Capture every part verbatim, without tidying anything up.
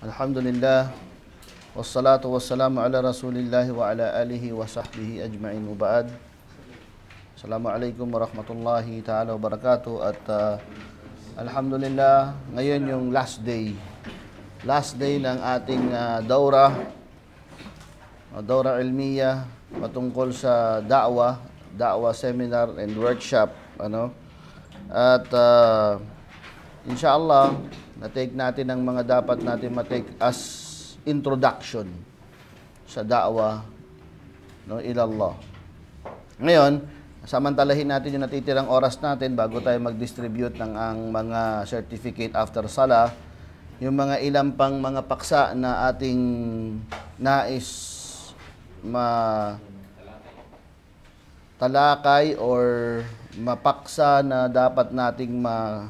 Alhamdulillah, wassalatu wassalamu ala rasulillah wa ala alihi wa sahbihi ajma'in wa ba'd. Assalamualaikum warahmatullahi ta'ala wabarakatuh. At uh, Alhamdulillah, ngayon yung last day. Last day ng ating uh, daura, uh, daura ilmiya patungkol sa da'wa, da'wa seminar and workshop. Ano? At uh, inshallah, na-take natin ang mga dapat natin ma-take as introduction sa da'wa, no, ilallah. Ngayon, samantalahin natin yung natitirang oras natin bago tayo mag-distribute ng ang mga certificate after salah, yung mga ilang pang mga paksa na ating nais ma talakay or mapaksa na dapat nating ma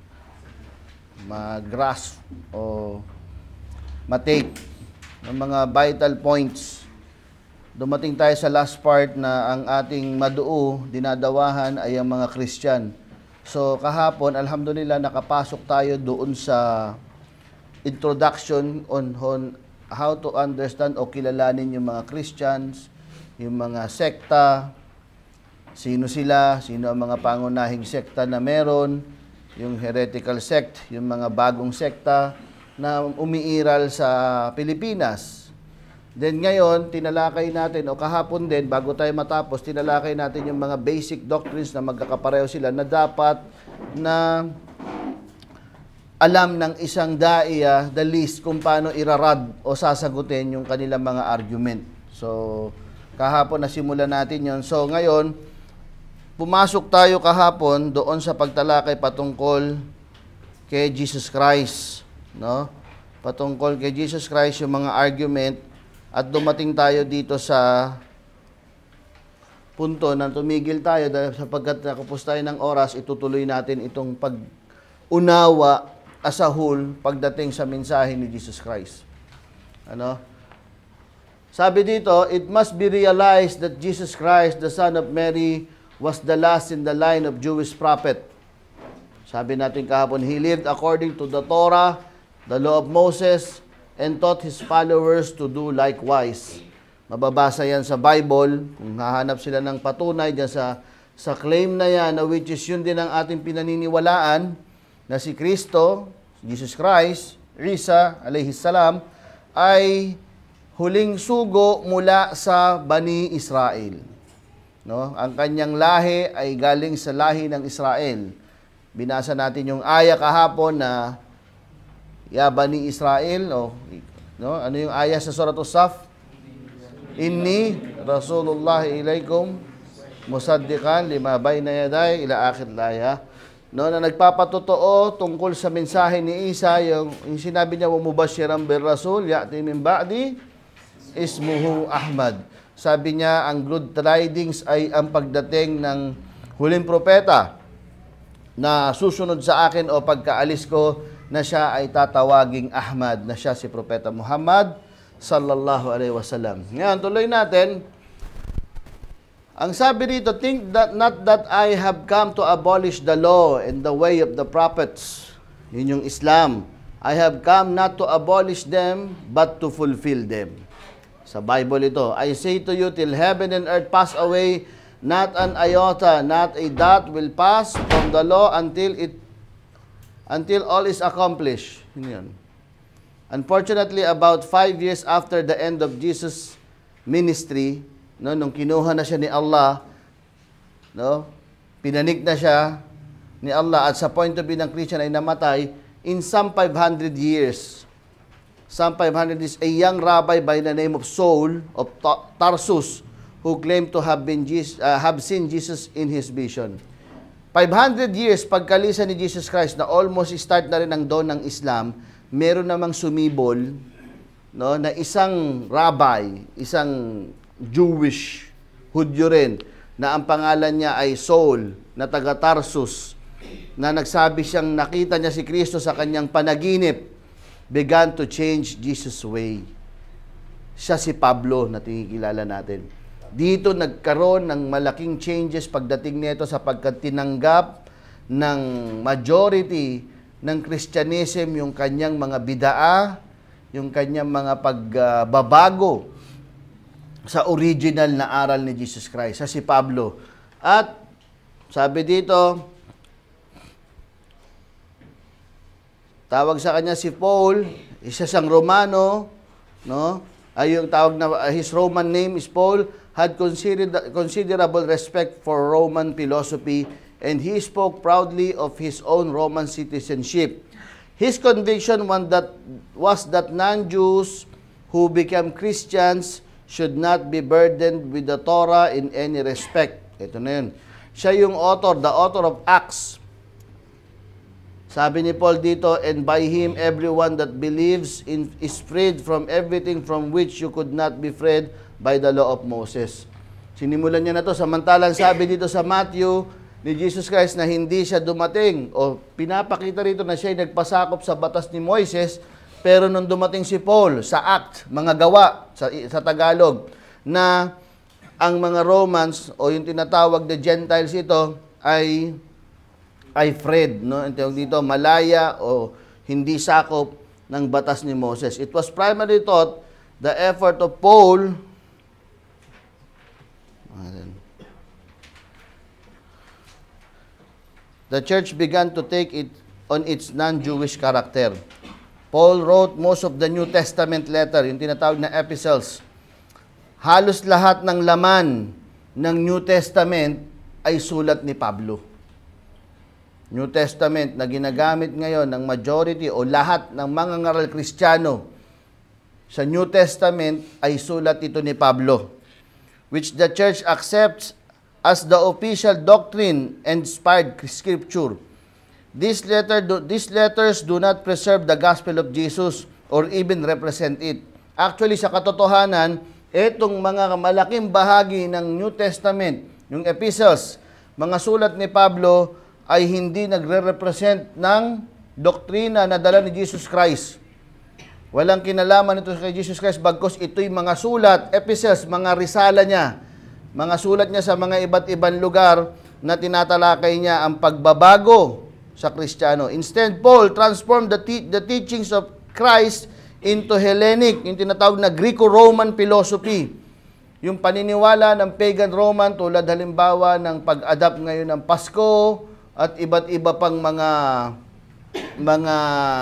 mag-grasp o matake ng mga vital points. Dumating tayo sa last part na ang ating maduo, dinadawahan ay ang mga Christian. So kahapon, alhamdulillah, nakapasok tayo doon sa introduction on, on how to understand o kilalanin yung mga Christians, yung mga sekta, sino sila, sino ang mga pangunahing sekta na meron, yung heretical sect, yung mga bagong sekta na umiiral sa Pilipinas. Then ngayon, tinalakay natin, o kahapon din, bago tayo matapos, tinalakay natin yung mga basic doctrines na magkakapareho sila na dapat na alam ng isang daiya, the least, kung paano irarad o sasagutin yung kanilang mga argument. So, kahapon nasimulan natin yon. So, ngayon, pumasok tayo kahapon doon sa pagtalakay patungkol kay Jesus Christ, no? Patungkol kay Jesus Christ yung mga argument, at dumating tayo dito sa punto na tumigil tayo dahil sapagkat nakapos tayo ng oras, itutuloy natin itong pag-unawa as a whole pagdating sa mensahe ni Jesus Christ. Ano? Sabi dito, it must be realized that Jesus Christ, the Son of Mary, was the last in the line of Jewish prophet. Sabi natin kahapon, he lived according to the Torah, the law of Moses, and taught his followers to do likewise. Mababasa yan sa Bible, kung hahanap sila ng patunay dyan sa, sa claim na yan, na which is yun din ang ating pinaniniwalaan, na si Kristo, Jesus Christ, Isa, alayhi salam, ay huling sugo mula sa Bani Israel. No, ang kanyang lahi ay galing sa lahi ng Israel. Binasa natin yung aya kahapon na ya Bani Israel, o no, ano yung aya sa Surah As-Saff? Inni Rasulullah ilaykum musaddiqan lima bayna yaday ila akhir laya. No, na nagpapatotoo tungkol sa mensahe ni Isa, yung, yung sinabi niya, wa mubashiran bir rasul ya'ti min ba'di ismuhu Ahmad. Sabi niya, ang good tidings ay ang pagdating ng huling propeta na susunod sa akin o pagkaalis ko, na siya ay tatawaging Ahmad, na siya si Propeta Muhammad sallallahu alaihi wasallam. Ngayon, tuloy natin. Ang sabi dito, think that not that I have come to abolish the law and the way of the prophets. Yun yung Islam. I have come not to abolish them, but to fulfill them. Sa Bible ito, I say to you, till heaven and earth pass away, not an iota, not a dot will pass from the law until it, until all is accomplished. Yun. Unfortunately, about five years after the end of Jesus' ministry, no, nung kinuha na siya ni Allah, no, pinanik na siya ni Allah, at sa point of view ng Christian ay namatay, in some five hundred years, Psalm five hundred is a young rabbi by the name of Saul of Tarsus who claimed to have been Jesus, uh, have seen Jesus in his vision. five hundred years pagkalisa ni Jesus Christ, na almost start na rin ang dawn ng Islam, meron namang sumibol, no, na isang rabbi, isang Jewish Hudyo rin, na ang pangalan niya ay Saul, na taga Tarsus, na nagsabi siyang nakita niya si Kristo sa kanyang panaginip, began to change Jesus' way. Siya si Pablo na tinikilala natin. Dito nagkaroon ng malaking changes pagdating nito sapagkat tinanggap ng majority ng Christianism yung kanyang mga bidaa, yung kanyang mga pagbabago sa original na aral ni Jesus Christ, sa si Pablo. At sabi dito, tawag sa kanya si Paul, isa siyang Romano, no? Ay yung tawag na his Roman name is Paul, had considered considerable respect for Roman philosophy, and he spoke proudly of his own Roman citizenship. His conviction one that was that non-Jews who became Christians should not be burdened with the Torah in any respect. Ito na yun. Siya yung author, the author of Acts. Sabi ni Paul dito, and by him everyone that believes in is freed from everything from which you could not be freed by the law of Moses. Sinimulan niya na to, samantalang sabi dito sa Matthew ni Jesus Christ na hindi siya dumating, o pinapakita rito na siya ay nagpasakop sa batas ni Moises, pero nung dumating si Paul sa Act, mga gawa sa, sa Tagalog, na ang mga Romans o yung tinatawag na Gentiles ito ay ay freed, no? Ang tawag dito, malaya o hindi sakop ng batas ni Moses. It was primarily thought the effort of Paul the church began to take it on its non-Jewish character. Paul wrote most of the New Testament letter, yung tinatawag na epistles. Halos lahat ng laman ng New Testament ay sulat ni Pablo. New Testament na ginagamit ngayon ng majority o lahat ng mga ngaral Kristiyano sa New Testament ay sulat ito ni Pablo, which the church accepts as the official doctrine and inspired scripture. These, letter do, these letters do not preserve the gospel of Jesus or even represent it. Actually, sa katotohanan, itong mga malaking bahagi ng New Testament, yung epistles, mga sulat ni Pablo, ay hindi nagre-represent ng doktrina na dala ni Jesus Christ. Walang kinalaman ito kay Jesus Christ, bagkus ito'y mga sulat, epistles, mga risala niya, mga sulat niya sa mga iba't ibang lugar na tinatalakay niya ang pagbabago sa Kristiyano. Instead, Paul transformed the, te the teachings of Christ into Hellenic, yung tinatawag na Greco-Roman philosophy. Yung paniniwala ng pagan Roman, tulad halimbawa ng pag-adapt ngayon ng Pasko at iba't iba pang mga mga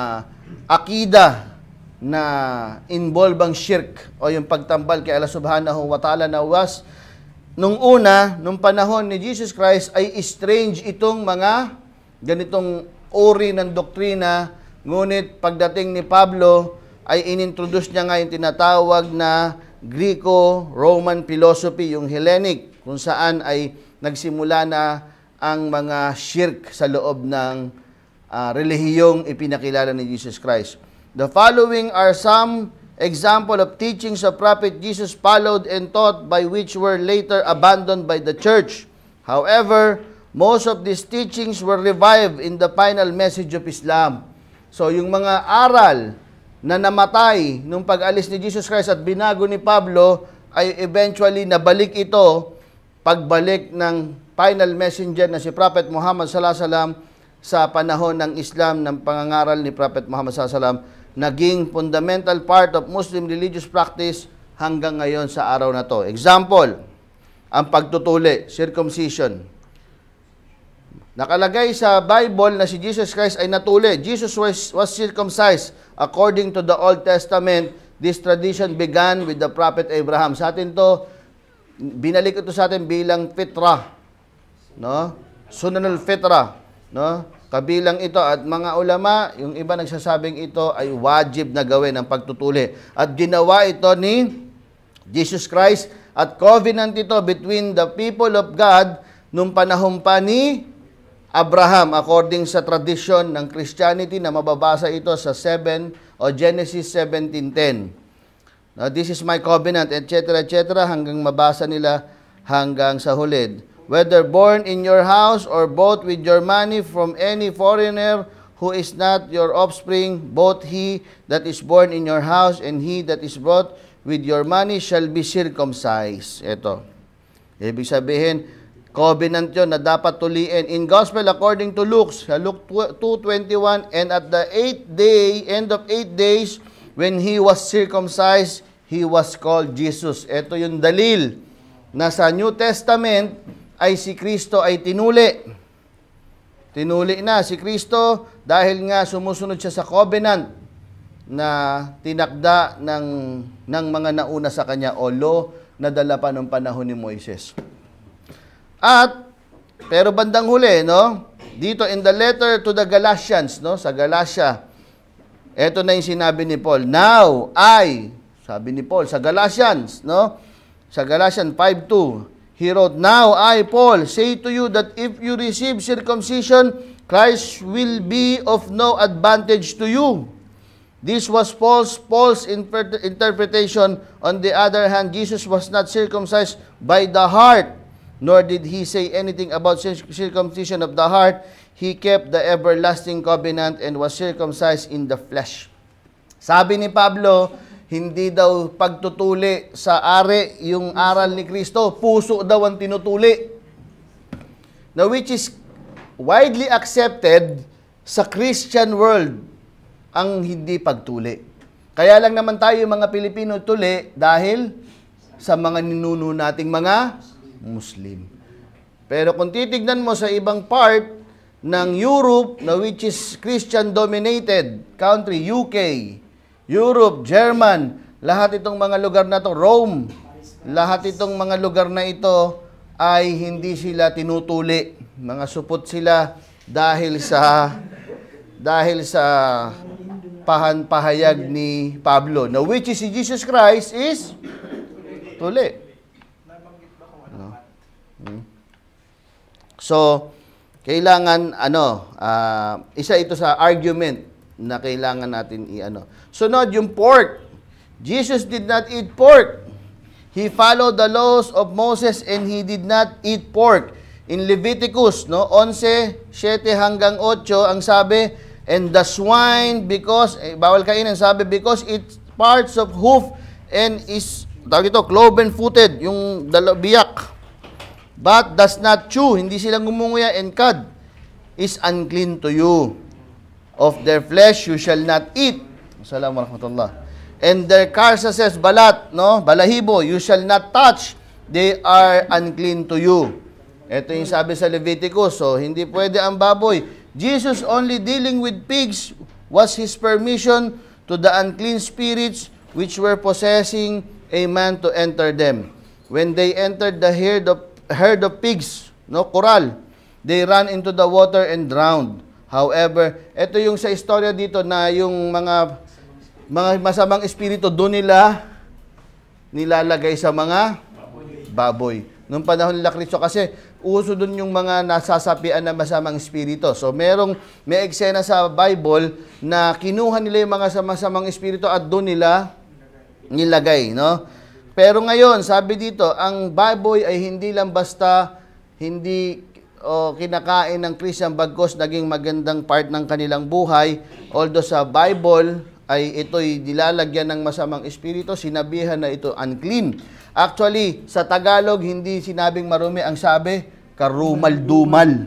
akida na involve ang shirk o yung pagtambal kay Allah subhanahu wa ta'ala na was nung una, nung panahon ni Jesus Christ ay strange itong mga ganitong uri ng doktrina, ngunit pagdating ni Pablo ay inintroduce niya nga yung tinatawag na Greco-Roman philosophy, yung Hellenic, kung saan ay nagsimula na ang mga shirk sa loob ng uh, relihiyong ipinakilala ni Jesus Christ. The following are some example of teachings of Prophet Jesus followed and taught by which were later abandoned by the church. However, most of these teachings were revived in the final message of Islam. So, yung mga aral na namatay nung pag-alis ni Jesus Christ at binago ni Pablo, ay eventually nabalik ito pagbalik ng final messenger na si Prophet Muhammad sallallahu alaihi wasallam sa panahon ng Islam, ng pangangaral ni Prophet Muhammad sallallahu alaihi wasallam, naging fundamental part of Muslim religious practice hanggang ngayon sa araw na to. Example, ang pagtutuli, circumcision. Nakalagay sa Bible na si Jesus Christ ay natuli. Jesus was, was circumcised. According to the Old Testament, this tradition began with the prophet Abraham. Sa atin to, binalik ito sa atin bilang fitra, no? Sunanul fitra, no? Kabilang ito at mga ulama, yung iba nagsasabing ito ay wajib na gawin ang pagtutuli. At ginawa ito ni Jesus Christ at covenant ito between the people of God nung panahon pa ni Abraham, according sa tradisyon ng Christianity na mababasa ito sa seven o Genesis seventeen ten. Now, this is my covenant, et cetera, et cetera, hanggang mabasa nila hanggang sa hulid. Whether born in your house or bought with your money from any foreigner who is not your offspring, both he that is born in your house and he that is bought with your money shall be circumcised. Ito. Ibig sabihin, covenant yun na dapat tuliin. In Gospel according to Luke, sa Luke two twenty-one, and at the eighth day, end of eight days, when he was circumcised, he was called Jesus. Ito yung dalil na sa New Testament ay si Kristo ay tinuli. Tinuli na si Kristo dahil nga sumusunod siya sa covenant na tinakda ng, ng mga nauna sa kanya o law na dala pa ng panahon ni Moises. At, pero bandang huli, no? Dito in the letter to the Galatians, no? Sa Galatia, eto na yung sinabi ni Paul. Now, I, sabi ni Paul, sa Galatians, no? Sa Galatians five two, he wrote, Now I, Paul, say to you that if you receive circumcision, Christ will be of no advantage to you. This was Paul's, Paul's interpretation. On the other hand, Jesus was not circumcised by the heart, nor did he say anything about circumcision of the heart. He kept the everlasting covenant and was circumcised in the flesh. Sabi ni Pablo, hindi daw pagtutuli sa ari yung aral ni Kristo, puso daw ang tinutuli. Now, which is widely accepted sa Christian world, ang hindi pagtuli. Kaya lang naman tayo mga Pilipino tuli dahil sa mga ninuno nating mga Muslim. Pero kung titignan mo sa ibang part ng Europe, na which is Christian-dominated country, U K, Europe, German, lahat itong mga lugar na to, Rome, lahat itong mga lugar na ito ay hindi sila tinutuli. Mga supot sila dahil sa dahil sa pahan-pahayag ni Pablo. Now, which is si Jesus Christ is tuli. So, kailangan, ano, uh, isa ito sa argument na kailangan natin i-ano. Sunod, yung pork. Jesus did not eat pork. He followed the laws of Moses and he did not eat pork. In Leviticus, no, eleven, seven hanggang eight, ang sabi, and the swine, because, eh, bawal kainin, sabi, because its parts of hoof and is, tawag ito, cloven-footed, yung dalo, biyak, but does not chew, hindi sila ngumunguya, and cud is unclean to you. Of their flesh you shall not eat. Assalamu warahmatullah. And their carcasses, balat, no, balahibo, you shall not touch. They are unclean to you. Ito yung sabi sa Leviticus. So, hindi pwede ang baboy. Jesus only dealing with pigs was his permission to the unclean spirits which were possessing a man to enter them. When they entered the herd of herd of pigs, no, coral, they ran into the water and drowned. However, ito yung sa istorya dito na yung mga mga masamang espiritu doon nila nilalagay sa mga baboy. Noong panahon nila Kristo kasi uso doon yung mga nasasapian na masamang espiritu. So merong may eksena sa Bible na kinuha nila yung mga masamang espiritu at doon nila nilagay, no? Pero ngayon, sabi dito, ang baboy ay hindi lang basta hindi o kinakain ng Christian bagkos naging magandang part ng kanilang buhay. Although sa Bible ay ito'y nilalagyan ng masamang espiritu, sinabihan na ito unclean. Actually, sa Tagalog, hindi sinabing marumi, ang sabi, karumal-dumal.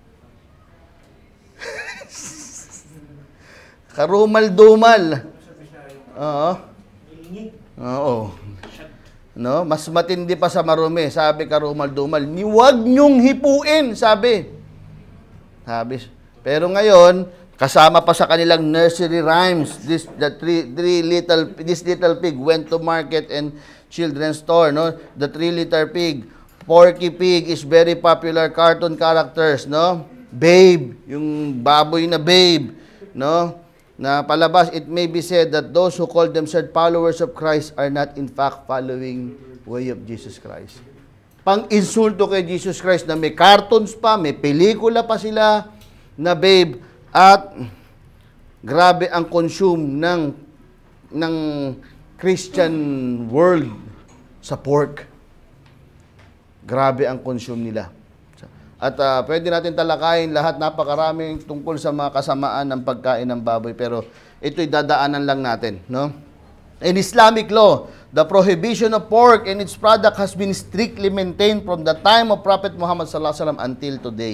Karumal-dumal. Oo. Oo. No, mas matindi pa sa marumi, sabi karumal-dumal. Ni wag niyong hipuin, sabi. Sabi. Pero ngayon, kasama pa sa kanilang nursery rhymes, this the three, three little this little pig went to market and children's store, no? The three little pig, Porky Pig is very popular cartoon characters, no? Babe, yung baboy na Babe, no? Na palabas, it may be said that those who call themselves followers of Christ are not in fact following way of Jesus Christ. Pang-insulto kay Jesus Christ na may cartoons pa, may pelikula pa sila na Babe, at grabe ang consume ng ng Christian world sa pork. Grabe ang consume nila. At uh, pwede natin talakayin lahat, napakaraming tungkol sa mga kasamaan ng pagkain ng baboy, pero ito'y dadaanan lang natin, no? In Islamic law, the prohibition of pork and its product has been strictly maintained from the time of Prophet Muhammad sallallahu alaihi wasallam until today.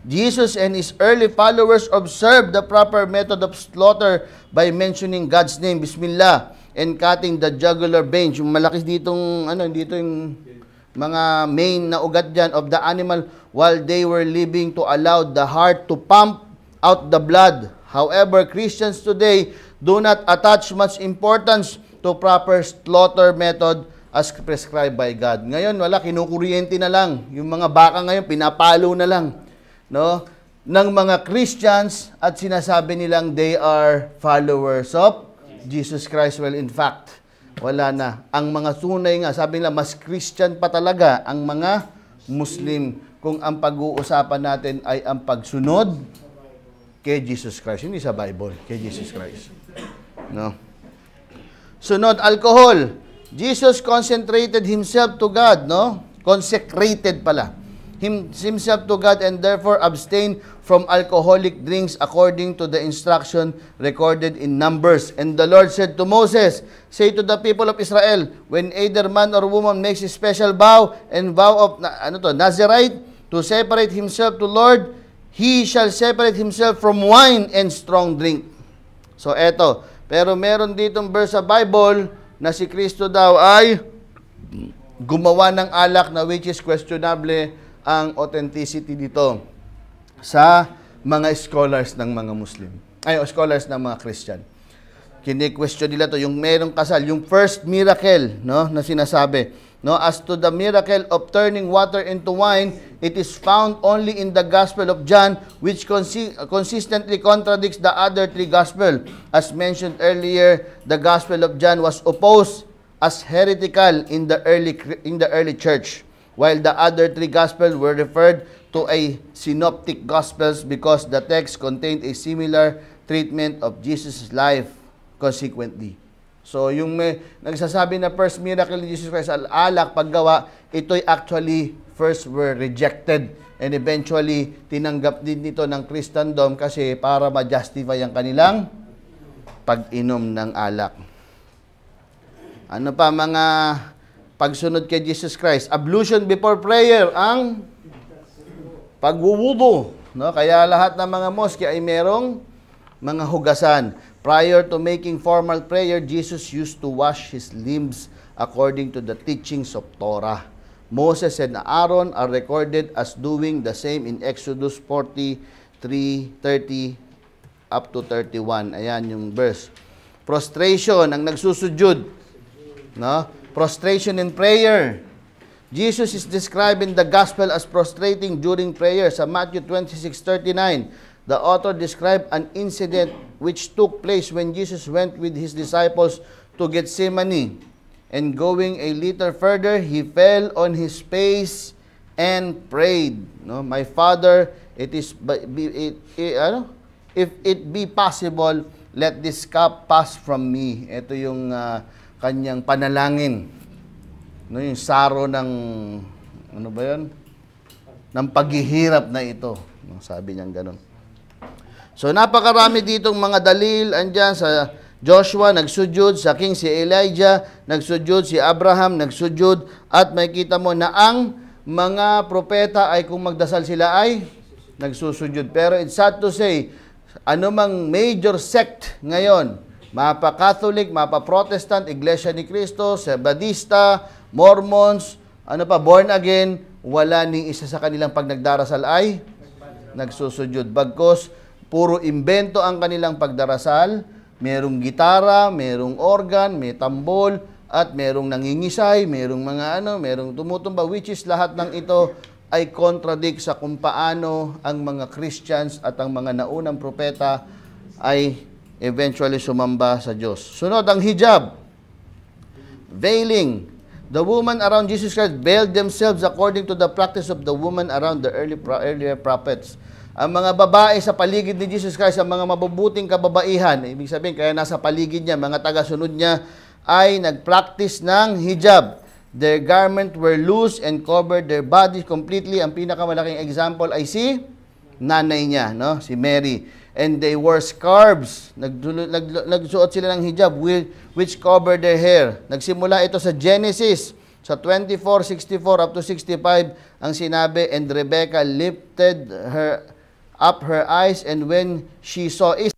Jesus and his early followers observed the proper method of slaughter by mentioning God's name, Bismillah, and cutting the jugular veins. Yung malaki ditong, ano, dito yung mga main na ugat dyan of the animal while they were living to allow the heart to pump out the blood. However, Christians today do not attach much importance to proper slaughter method as prescribed by God. Ngayon, wala, kinukuryente na lang. Yung mga baka ngayon, pinapalo na lang, no, ng mga Christians at sinasabi nilang they are followers of Jesus Christ. Well, in fact, wala na. Ang mga tunay nga, sabi nila, mas Christian pa talaga ang mga Muslim kung ang pag-uusapan natin ay ang pagsunod kay Jesus Christ. Hindi sa Bible, kay Jesus Christ. No? Sunod, alcohol. Jesus concentrated himself to God, no? Consecrated pala. Him, himself to God and therefore abstain from alcoholic drinks according to the instruction recorded in Numbers. And the Lord said to Moses, say to the people of Israel, when either man or woman makes a special vow and vow of ano to, Nazirite to separate himself to Lord, he shall separate himself from wine and strong drink. So eto, pero meron ditong verse sa Bible na si Kristo daw ay gumawa ng alak na which is questionable ang authenticity dito sa mga scholars ng mga Muslim. Ay, o scholars ng mga Christian. Kini-question nila to, yung merong kasal, yung first miracle, no, na sinasabi, no, as to the miracle of turning water into wine, it is found only in the Gospel of John, which consi consistently contradicts the other three Gospel. As mentioned earlier, the Gospel of John was opposed as heretical in the early in the early church, while the other three Gospels were referred to a synoptic Gospels because the text contained a similar treatment of Jesus' life consequently. So, yung may nagsasabi na first miracle ni Jesus Christ, al-alak, paggawa, ito'y actually first were rejected and eventually tinanggap din nito ng Christendom kasi para ma-justify ang kanilang pag-inom ng alak. Ano pa mga pagsunod kay Jesus Christ? Ablution before prayer, ang pagwuwudo, no? Kaya lahat ng mga mosque ay merong mga hugasan. Prior to making formal prayer, Jesus used to wash his limbs according to the teachings of Torah. Moses and Aaron are recorded as doing the same in Exodus forty-three thirty up to thirty-one. Ayan yung verse. Prostration, ang nagsusujud, no? Prostration in prayer. Jesus is described in the gospel as prostrating during prayer. Sa Matthew twenty-six thirty-nine, the author described an incident which took place when Jesus went with his disciples to Gethsemane. And going a little further, he fell on his face and prayed. No, my Father, it is it, it, ano? If it be possible, let this cup pass from me. Ito yung uh, kanyang panalangin. No, yung saro ng ano ba 'yon? Ng paghihirap na ito. No, sabi niya ganoon. So napakarami ditong mga dalil andyan sa Joshua nagsujud, sa king si Elijah nagsujud, si Abraham nagsujud, at makikita mo na ang mga propeta ay kung magdasal sila ay nagsusujud. Pero it's sad to say, anumang major sect ngayon, mapa-Catholic, mapa-Protestant, Iglesia ni Cristo, Sabadista, Mormons, ano pa, born again, wala ni isa sa kanilang pag nagdarasal ay nagsusujud. Bagkos, puro imbento ang kanilang pagdarasal, merong gitara, merong organ, may tambol, at merong nangingisay, merong mga ano, merong tumutumba, which is lahat ng ito ay contradict sa kung paano ang mga Christians at ang mga naunang propeta ay eventually sumamba sa Diyos. Sunod, ang hijab. Veiling. The women around Jesus Christ veiled themselves according to the practice of the women around the early earlier prophets. Ang mga babae sa paligid ni Jesus Christ, ang mga mabubuting kababaihan, ibig sabihin, kaya nasa paligid niya, mga taga-sunod niya, ay nag-practice ng hijab. Their garment were loose and covered their bodies completely. Ang pinakamalaking example ay si nanay niya, no? Si Mary. And they wore scarves. Nag, nag, nagsuot sila ng hijab which covered their hair. Nagsimula ito sa Genesis, sa twenty-four sixty-four up to sixty-five, ang sinabi, and Rebecca lifted her up her eyes, and when she saw it,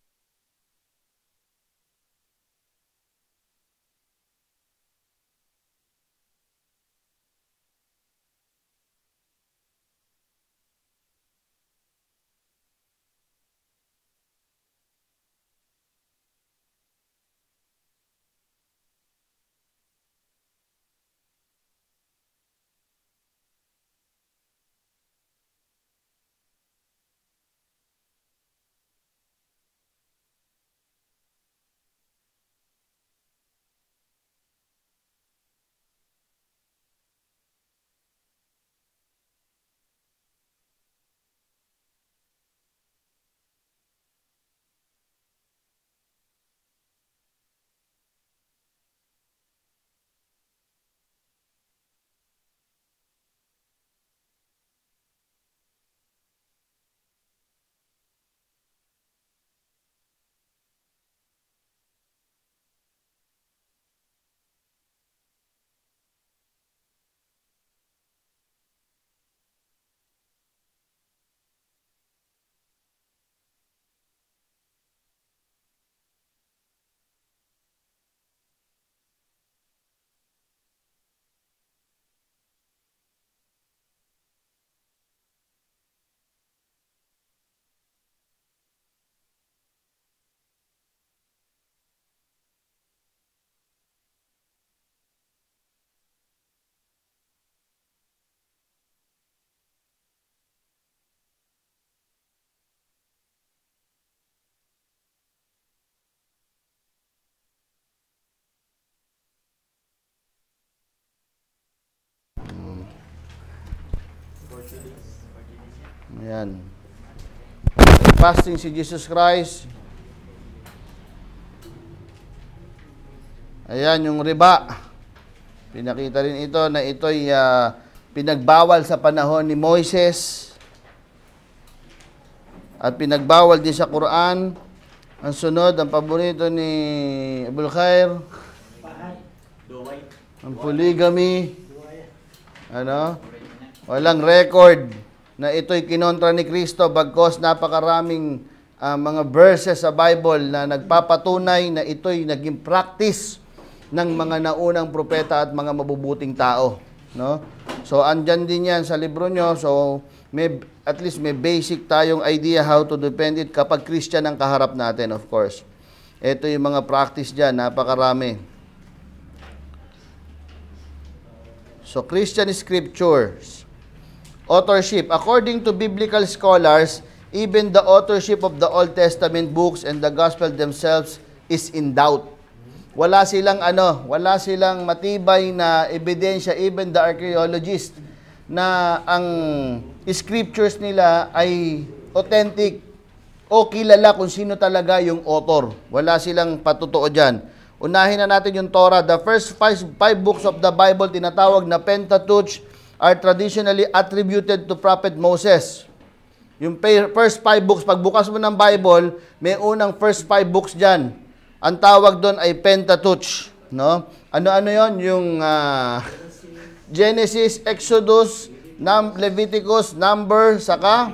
ayan, fasting si Jesus Christ. Ayan, yung riba. Pinakita rin ito na ito'y uh, pinagbawal sa panahon ni Moises. At pinagbawal din sa Quran. Ang sunod, ang paborito ni Abul Khair, ang polygamy. Ano? Walang record na ito'y kinontra ni Kristo, bagkos napakaraming uh, mga verses sa Bible na nagpapatunay na ito'y naging practice ng mga naunang propeta at mga mabubuting tao, no? So andyan din yan sa libro nyo. So may, at least may basic tayong idea how to defend it kapag Christian ang kaharap natin, of course. Ito yung mga practice dyan, napakarami. So Christian scriptures. Authorship. According to biblical scholars, even the authorship of the Old Testament books and the gospel themselves is in doubt. Wala silang ano, wala silang matibay na ebidensya, even the archaeologists, na ang scriptures nila ay authentic o kilala kung sino talaga yung author. Wala silang patutuo dyan. Unahin na natin yung Torah. The first five, five books of the Bible, tinatawag na Pentateuch, are traditionally attributed to Prophet Moses. Yung first five books, pagbukas mo ng Bible, may unang first five books dyan. Ang tawag doon ay Pentateuch, no? Ano-ano yon? Yung uh, Genesis, Exodus, Num Leviticus, Number, saka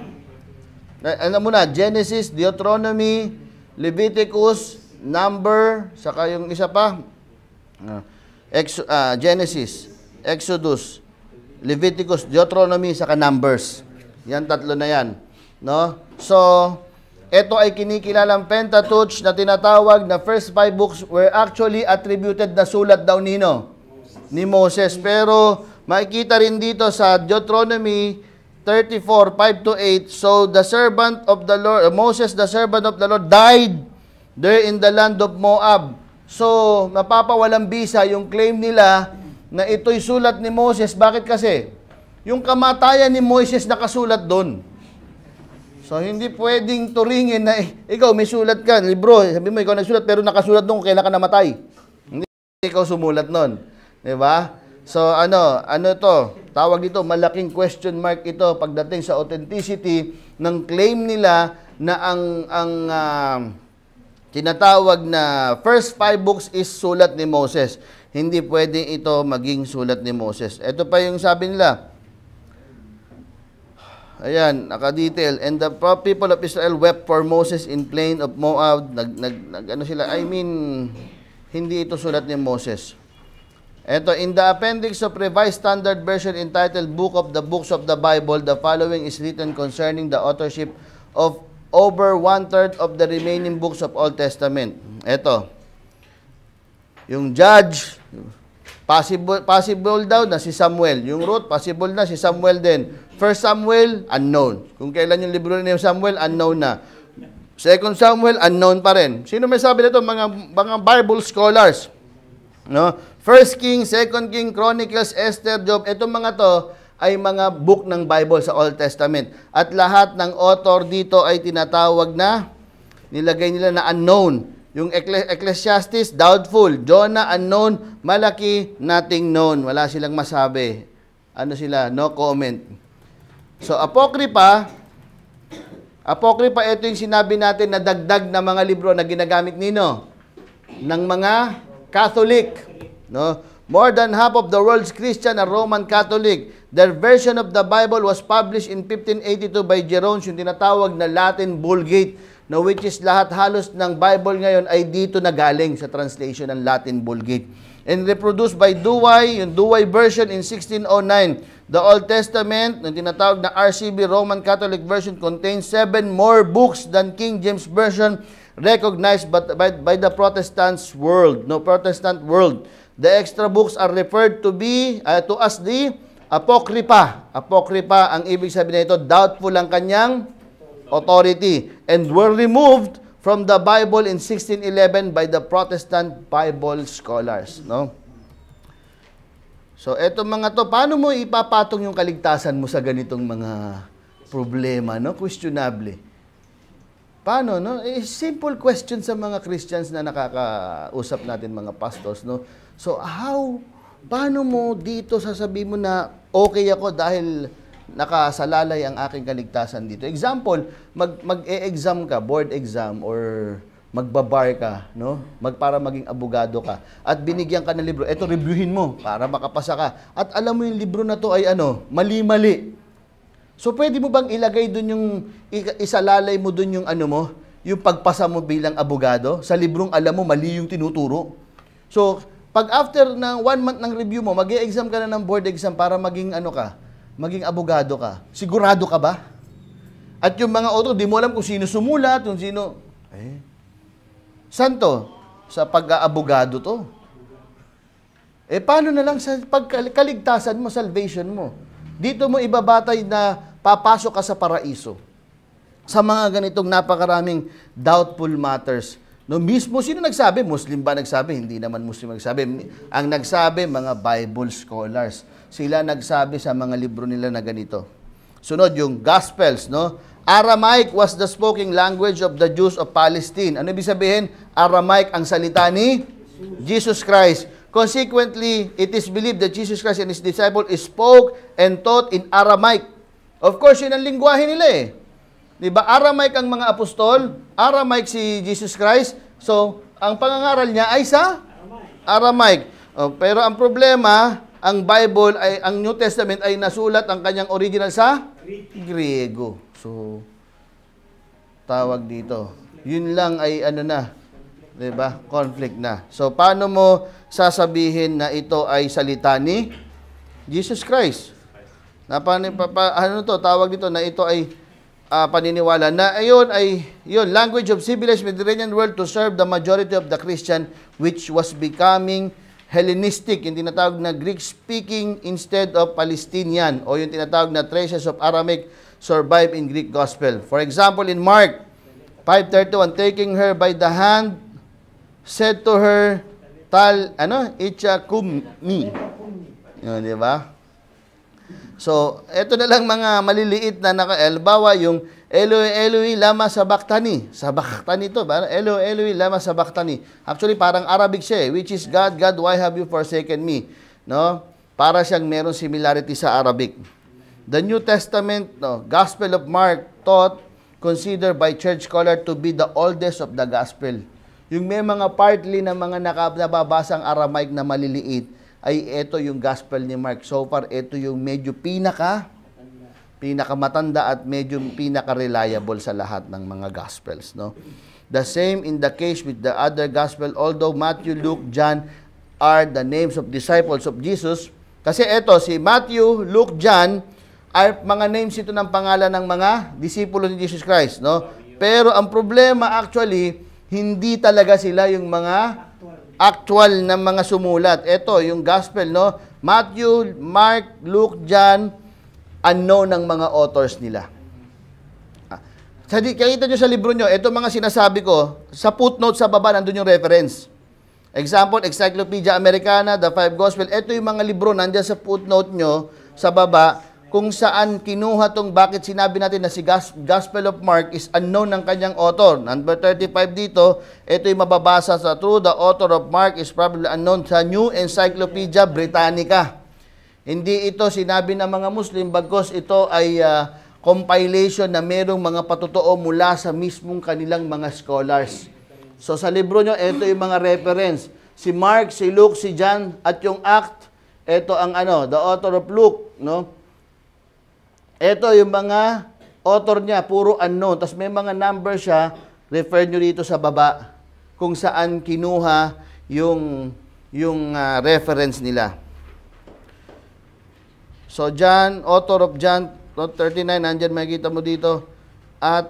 ano muna, Genesis, Deuteronomy, Leviticus, Number, saka yung isa pa, uh, Ex uh, Genesis, Exodus, Leviticus, Deuteronomy, saka Numbers. Yan, tatlo na yan, no? So, ito ay kinikilalang Pentateuch na tinatawag na first five books were actually attributed na sulat daw nino ni Moses. Pero makikita rin dito sa Deuteronomy thirty-four, five to eight, so the servant of the Lord, Moses, the servant of the Lord, died there in the land of Moab. So, napapawalang bisa yung claim nila na ito'y sulat ni Moses. Bakit kasi? Yung kamatayan ni Moises nakasulat doon. So, hindi pwedeng turingin na, eh, ikaw may sulat ka, libro, sabi mo, ikaw nagsulat, pero nakasulat doon kung kailan ka namatay. Hindi ikaw sumulat nun. Diba? So, ano, ano to? Tawag dito, malaking question mark ito pagdating sa authenticity ng claim nila na ang, ang uh, tinatawag na first five books is sulat ni Moses. Hindi pwedeng ito maging sulat ni Moses. Ito pa yung sabi nila. Ayan, naka-detail. And the people of Israel wept for Moses in plain of Moab. Nag, nag, nag ano sila, I mean, hindi ito sulat ni Moses. Ito, in the appendix of Revised Standard Version entitled Book of the Books of the Bible, the following is written concerning the authorship of over one-third of the remaining books of Old Testament. Ito, yung judge, possible, possible daw na si Samuel. Yung Ruth, possible na si Samuel din. First Samuel, unknown. Kung kailan yung libro ni Samuel, unknown na. Second Samuel, unknown pa rin. Sino may sabi nito? Mga, mga Bible scholars. No? First King, Second King, Chronicles, Esther, Job, itong mga to ay mga book ng Bible sa Old Testament. At lahat ng author dito ay tinatawag na, nilagay nila na unknown. Yung Ecclesiastes, doubtful. Jonah, unknown. Malaki, nothing known. Wala silang masabi. Ano sila? No comment. So, Apocrypha, Apocrypha, ito yung sinabi natin na dagdag na mga libro na ginagamit nino ng mga Catholic. No? More than half of the world's Christian are Roman Catholic. Their version of the Bible was published in fifteen eighty-two by Jerome, yung tinatawag na Latin Vulgate, no, which is lahat halos ng Bible ngayon ay dito na galing sa translation ng Latin Vulgate. And reproduced by Douay, yung Douay version in sixteen oh nine. The Old Testament, yung tinatawag na R C B Roman Catholic version, contains seven more books than King James version recognized by, by, by the Protestants world, no Protestant world. The extra books are referred to be uh, to as the Apocrypha. Apocrypha, ang ibig sabihin nito, doubtful ang kanyang authority, and were removed from the Bible in sixteen eleven by the Protestant Bible scholars, no? So, eto mga to, paano mo ipapatong yung kaligtasan mo sa ganitong mga problema, no? Questionable. Paano, no? Eh, simple question sa mga Christians na nakakausap natin, mga pastors, no? So, how, paano mo dito sasabihin mo na okay ako dahil nakasalalay ang aking kaligtasan dito? Example, mag, mag-e-exam ka, board exam, or magbabar ka, no? Mag, para maging abogado ka. At binigyan ka ng libro, eto, reviewin mo para makapasa ka. At alam mo yung libro na to ay ano, mali-mali. So, pwede mo bang ilagay dun yung, isalalay mo dun yung ano mo, yung pagpasa mo bilang abogado? Sa librong alam mo, mali yung tinuturo. So, pag after ng one month ng review mo, mag-e-exam ka na ng board exam para maging ano ka, maging abogado ka. Sigurado ka ba? At yung mga author, di mo alam kung sino sumulat, kung sino, eh, saan to? Sa pag-aabogado to. Eh, paano na lang sa pagkaligtasan mo, salvation mo? Dito mo ibabatay na papasok ka sa paraiso. Sa mga ganitong napakaraming doubtful matters. No, mismo, sino nagsabi? Muslim ba nagsabi? Hindi naman Muslim nagsabi. Ang nagsabi, mga Bible scholars. Sila nagsabi sa mga libro nila na ganito. Sunod, yung Gospels, no? Aramaic was the spoken language of the Jews of Palestine. Ano ibig sabihin? Aramaic ang salita ni Jesus Christ. Consequently, it is believed that Jesus Christ and His disciples spoke and taught in Aramaic. Of course, yun ang lingwahe nila eh. Diba? Aramaic ang mga apostol, Aramaic si Jesus Christ. So, ang pangangaral niya ay sa Aramaic. Oh, pero ang problema, ang Bible, ay ang New Testament ay nasulat ang kanyang original sa Griego. So, tawag dito. Yun lang ay ano na, diba? Conflict na. So, paano mo sasabihin na ito ay salita ni Jesus Christ? Na paano, pa, pa, ano to, tawag dito na ito ay Uh, paniniwala na ayon ay yun, language of civilized Mediterranean world to serve the majority of the Christian, which was becoming Hellenistic, yung tinatawag na Greek-speaking instead of Palestinian, o yung tinatawag na traces of Aramaic survive in Greek gospel. For example, in Mark five thirty-one, taking her by the hand, said to her, tal, ano, itcha kumni. Yun, di ba? So, eto na lang mga maliliit na naka-elbawa, yung Eloi, Eloi, lama sabachthani. Sabachthani to, ba? Eloi, Eloi, lama sabachthani. Actually, parang Arabic siya eh, which is, God, God, why have you forsaken me? No? Para siyang meron similarity sa Arabic. The New Testament, no, Gospel of Mark, taught, considered by church scholar to be the oldest of the Gospel. Yung may mga partly na mga nababasang Aramaic na maliliit, ay ito yung gospel ni Mark. So far, ito yung medyo pinaka pinakamatanda at medyo pinaka-reliable sa lahat ng mga Gospels, no? The same in the case with the other Gospel, although Matthew, Luke, John are the names of disciples of Jesus. Kasi eto, si Matthew, Luke, John, ay mga names ito ng pangalan ng mga disipulo ni Jesus Christ, no? Pero ang problema actually, hindi talaga sila yung mga actual na mga sumulat. Ito, yung gospel, no? Matthew, Mark, Luke, John, unknown ng mga authors nila. Ah, Kakita nyo sa libro nyo, ito mga sinasabi ko, sa footnote sa baba, nandun yung reference. Example, Encyclopedia Americana, The Five Gospel. Ito yung mga libro, nandyan sa footnote nyo, sa baba, kung saan kinuha tong bakit sinabi natin na si Gospel of Mark is unknown ng kanyang author. Number thirty-five dito, ito yung mababasa sa true, the author of Mark is probably unknown sa New Encyclopedia Britannica. Hindi ito sinabi ng mga Muslim, bagkos ito ay uh, compilation na merong mga patotoo mula sa mismong kanilang mga scholars. So sa libro nyo, ito yung mga reference. Si Mark, si Luke, si John, at yung Act, ito ang ano, the author of Luke, no? Ito yung mga author niya, puro unknown. Tapos may mga number siya, refer nyo dito sa baba, kung saan kinuha yung, yung uh, reference nila. So, John, author of John thirty-nine, nandyan makikita mo dito. At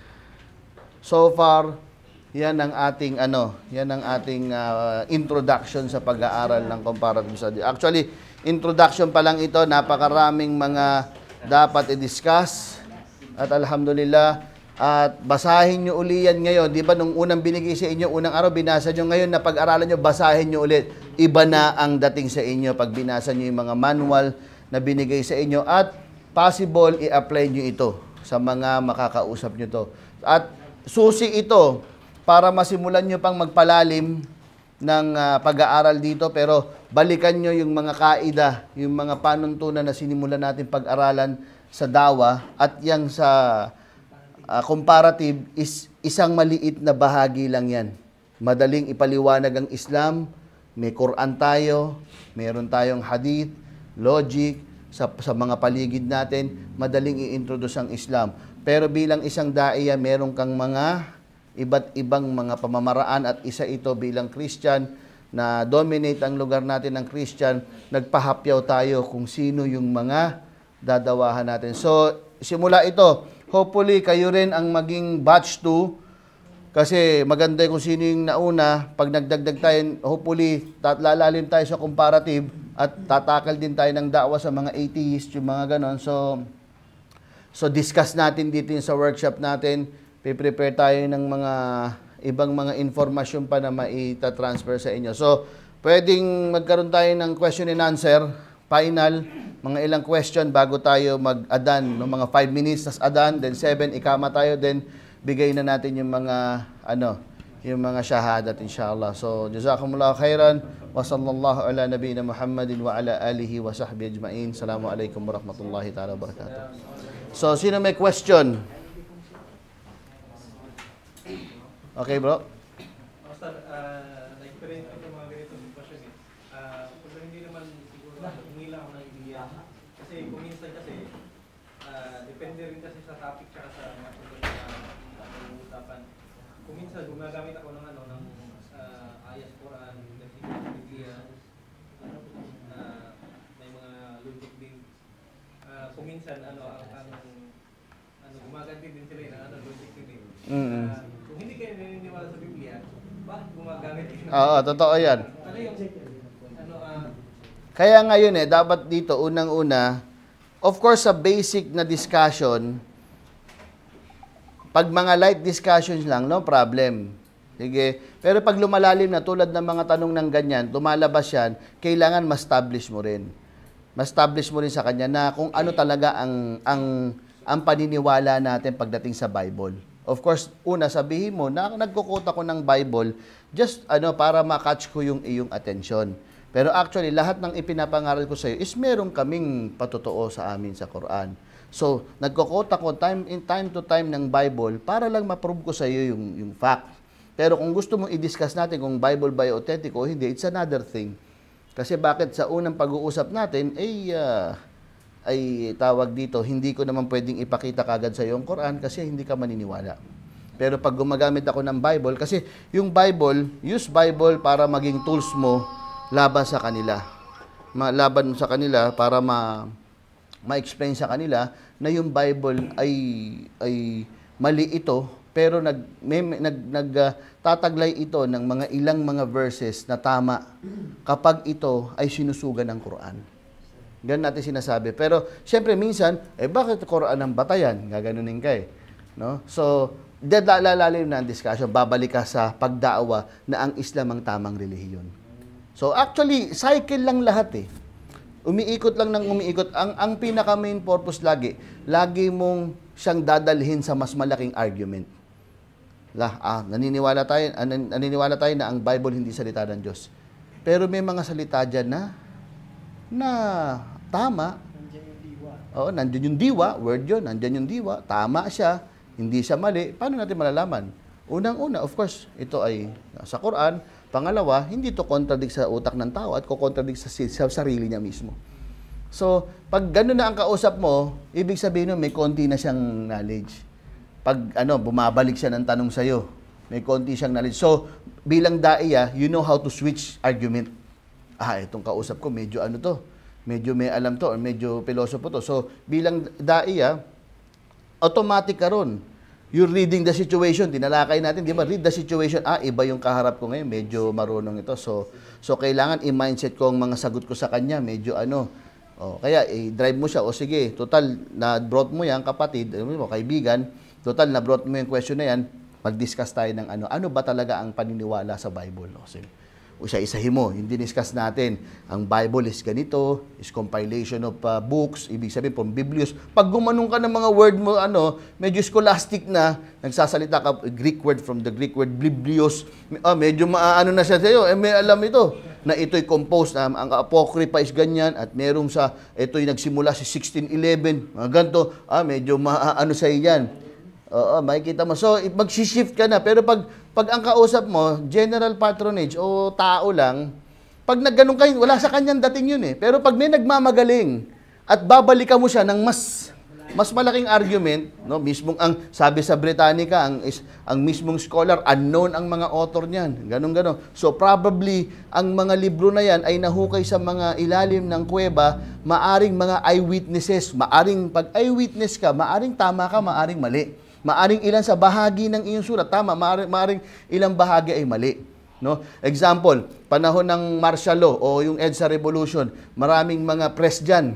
so far, yan ang ating ano, yan ang ating uh, introduction sa pag-aaral ng comparative study. Actually, introduction pa lang ito, napakaraming mga dapat i-discuss. At alhamdulillah, at basahin nyo uli yan ngayon. Di ba nung unang binigay sa inyo, unang araw binasa nyo, ngayon na pag-aralan nyo, basahin nyo ulit. Iba na ang dating sa inyo pag binasa nyo yung mga manual na binigay sa inyo. At possible, i-apply nyo ito sa mga makakausap nyo to. At susi ito para masimulan nyo pang magpalalim ng uh, pag-aaral dito, pero balikan nyo yung mga kaida, yung mga panuntunan na sinimulan natin pag-aralan sa dawa, at yang sa uh, comparative is isang maliit na bahagi lang yan. Madaling ipaliwanag ang Islam, may Quran tayo, meron tayong hadith, logic, sa, sa mga paligid natin, madaling i-introduce ang Islam. Pero bilang isang daiya, meron kang mga iba't ibang mga pamamaraan, at isa ito bilang Christian na dominate ang lugar natin ng Christian, nagpahapyaw tayo kung sino yung mga dadawahan natin. So, simula ito, hopefully kayo rin ang maging batch two, kasi maganda kung sino yung nauna. Pag nagdagdag tayo, hopefully lalalim tayo sa comparative at tatakal din tayo ng da'wa sa mga atheist, yung mga ganon. So, so discuss natin dito sa workshop natin. Pre-prepare tayo ng mga ibang mga informasyon pa na maita-transfer sa inyo. So, pwedeng magkaroon tayo ng question and answer, final, mga ilang question bago tayo mag-adan, no? Mga five minutes, tas adan, then seven, ikama tayo, then bigay na natin yung mga, ano, yung mga shahadat, inshallah. So, jazakumullah khairan, wa sallallahu ala nabiyina Muhammadin wa ala alihi wa sahbihi ajma'in. Assalamualaikum warahmatullahi ta'ala wabarakatuh. So, sino may question? Okay, bro? Basta, uh, na-experience ko itong mga ganitong sitwasyon eh. Uh, kung hindi naman siguro humingi lang ako ng ideya. Kasi kung minsan kasi, uh, depende rin kasi sa topic tsaka sa mga tungkol na pag-uusapan. Kung minsan gumagamit ako ng ano, ng uh, ayas Quran, versikulo Biblia, uh, may mga logic din. Uh, kung minsan, ano, ang, ang ano, gumaganti din sila yun, ano, logic din eh. Mm-hmm. Uh, kung hindi kayo naniniwala sa Biblia, bakit gumagamit kayo? Oo, totoo yan. Ano yung, ano, ah, Kaya ngayon eh, dapat dito, unang-una, of course, sa basic na discussion, pag mga light discussions lang, no problem. Sige. Pero pag lumalalim na, tulad ng mga tanong ng ganyan, tumalabas yan, kailangan ma-establish mo rin. Ma-establish mo rin sa kanya na kung ano talaga ang, ang, ang paniniwala natin pagdating sa Bible. Of course, una, sabihin mo na nagkukota ko ng Bible just ano para ma-catch ko yung iyong attention. Pero actually, lahat ng ipinapangaral ko sa iyo is meron kaming patotoo sa amin sa Quran. So, nagkukota ko time in time to time ng Bible para lang ma-prove ko sa iyo yung, yung fact. Pero kung gusto mong i-discuss natin kung Bible ba ay authentic o hindi, it's another thing. Kasi bakit sa unang pag-uusap natin, ay uh, ay tawag dito, hindi ko naman pwedeng ipakita kagad sa iyo ang Quran kasi hindi ka maniniwala. Pero pag gumagamit ako ng Bible, kasi yung Bible, use Bible para maging tools mo laban sa kanila. Ma- laban sa kanila para ma ma-explain sa kanila na yung Bible ay ay mali ito, pero nag may, nag nag uh, tataglay ito ng mga ilang mga verses na tama kapag ito ay sinusugan ng Quran. Ganun natin sinasabi. Pero syempre minsan, eh bakit Quran ang batayan? Gaganunin ka eh. No? So, lalalim na ang discussion. Babalik ka sa pagdaawa na ang Islam ang tamang relihiyon. So actually, cycle lang lahat eh. Umiikot lang ng umiikot. Ang, ang pinaka main purpose lagi, lagi mong siyang dadalhin sa mas malaking argument. Lah, ah, naniniwala tayo, ah, naniniwala tayo na ang Bible hindi salita ng Diyos. Pero may mga salita dyan na na tama. Nandiyan yung diwa. Oo, nandiyan yung diwa, word yun, nandiyan yung diwa, tama siya, hindi siya mali. Paano natin malalaman? Unang-una, of course, ito ay sa Quran. Pangalawa, hindi to contradict sa utak ng tao at ko-contradict sa, sa sarili niya mismo. So, pag gano'n na ang kausap mo, ibig sabihin nun, may konti na siyang knowledge. Pag ano, bumabalik siya ng tanong sa'yo, may konti siyang knowledge. So, bilang daiya, you know how to switch argument. Ah, itong kausap ko, medyo ano to, medyo may alam to, or medyo pilosopo to. So, bilang daiya, automatic ka ron. You're reading the situation, tinalakay natin, di ba? Read the situation. Ah, iba yung kaharap ko ngayon, medyo marunong ito. So, so kailangan i-mindset ko ang mga sagot ko sa kanya, medyo ano. O, kaya, i-drive mo siya. O sige, total, na-brought mo yan, kapatid, mo, kaibigan, total, na-brought mo yung question na yan, mag-discuss tayo ng ano. Ano ba talaga ang paniniwala sa Bible? O, sige. O siya, isahin mo, yung diniscuss natin, ang Bible is ganito, is compilation of uh, books, ibig sabihin, from Biblios. Pag gumanong ka ng mga word mo, ano, medyo scholastic na, nagsasalita ka, Greek word from the Greek word, Biblios, ah, medyo maaano na siya sa'yo, eh, may alam ito, na ito'y composed, um, ang Apocrypha is ganyan, at merong sa, ito'y nagsimula sa sixteen eleven, mga ganito, ah, medyo maaano sa'yo yan. Oo, makikita mo. So, mag-shift ka na. Pero pag, pag ang kausap mo, general patronage o tao lang, pag nagganong kayo, wala sa kanyang dating yun eh. Pero pag may nagmamagaling at babalikan mo siya ng mas mas malaking argument, no, mismong ang sabi sa Britannica, ang is, ang mismong scholar, unknown ang mga author niyan. Ganun ganon. So probably ang mga libro na yan ay nahukay sa mga ilalim ng kuweba, maaring mga eyewitnesses, maaring pag eyewitness ka, maaring tama ka, maaring mali. Maaring ilan sa bahagi ng iyong sulat, tama, maaring, maaring ilang bahagi ay mali. No? Example, panahon ng martial law o yung EDSA Revolution, maraming mga press dyan.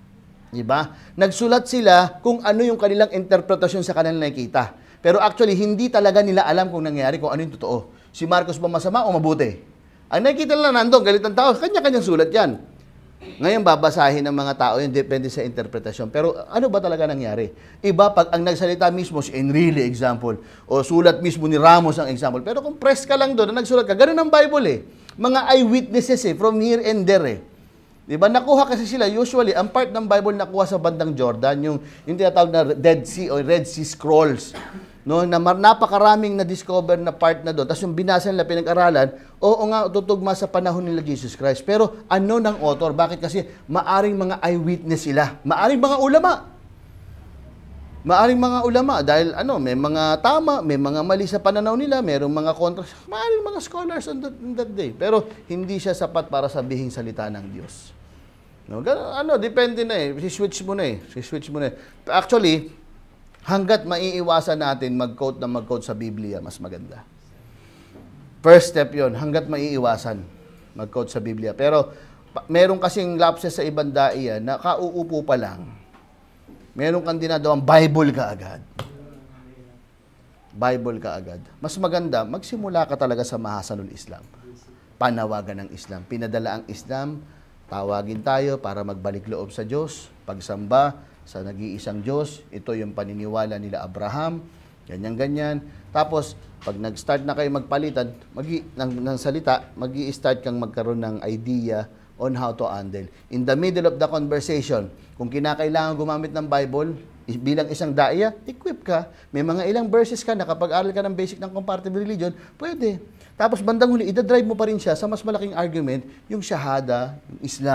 Diba? Nagsulat sila kung ano yung kanilang interpretasyon sa kanilang nakikita. Pero actually, hindi talaga nila alam kung nangyari, kung ano yung totoo. Si Marcos ba masama o mabuti? Ang nakikita nila nandun, galit ng tao, kanya-kanyang sulat yan. Ngayon, babasahin ng mga tao yun, depende sa interpretasyon. Pero ano ba talaga nangyari? Iba pag ang nagsalita mismo, si Enrile, example, o sulat mismo ni Ramos ang example. Pero kung press ka lang doon, na nagsulat ka, ganun ang Bible eh. Mga eyewitnesses eh, from here and there eh. Diba? Nakuha kasi sila, usually, ang part ng Bible nakuha sa bandang Jordan, yung, yung tinatawag na Dead Sea o Red Sea Scrolls. No, na napakaraming na-discover na part na doon. Tapos yung binasa nila, pinag-aralan, oo nga, tutugma sa panahon nila Jesus Christ. Pero ano ng author? Bakit? Kasi maaring mga eyewitness sila. Maaring mga ulama. Maaring mga ulama. Dahil ano, may mga tama, may mga mali sa pananaw nila, mayroong mga kontra. Maaring mga scholars on that, on that day. Pero hindi siya sapat para sabihing salita ng Diyos. No, ganun, ano, depende na eh. Si-switch mo na eh. Si-switch mo na eh. Actually, hanggat maiiwasan natin mag-quote na mag-quote sa Biblia, mas maganda. First step yon, hanggat maiiwasan mag-quote sa Biblia. Pero pa, meron kasing lapses sa ibang daiya na kauupo pa lang, meron kang dinadawang Bible ka agad. Bible ka agad. Mas maganda, magsimula ka talaga sa Mahasanul Islam. Panawagan ng Islam. Pinadala ang Islam, tawagin tayo para magbalik loob sa Diyos, pagsamba sa nag-iisang Diyos. Ito yung paniniwala nila Abraham, ganyan-ganyan. Tapos, pag nag-start na kayo magpalitan mag ng, ng salita, mag-i-start kang magkaroon ng idea on how to handle. In the middle of the conversation, kung kinakailangan gumamit ng Bible, bilang isang daiya, equip ka. May mga ilang verses ka na kapag aral ka ng basic ng comparative religion, pwede. Tapos bandang huli, idadrive mo pa rin siya sa mas malaking argument, yung shahada, yung Islam,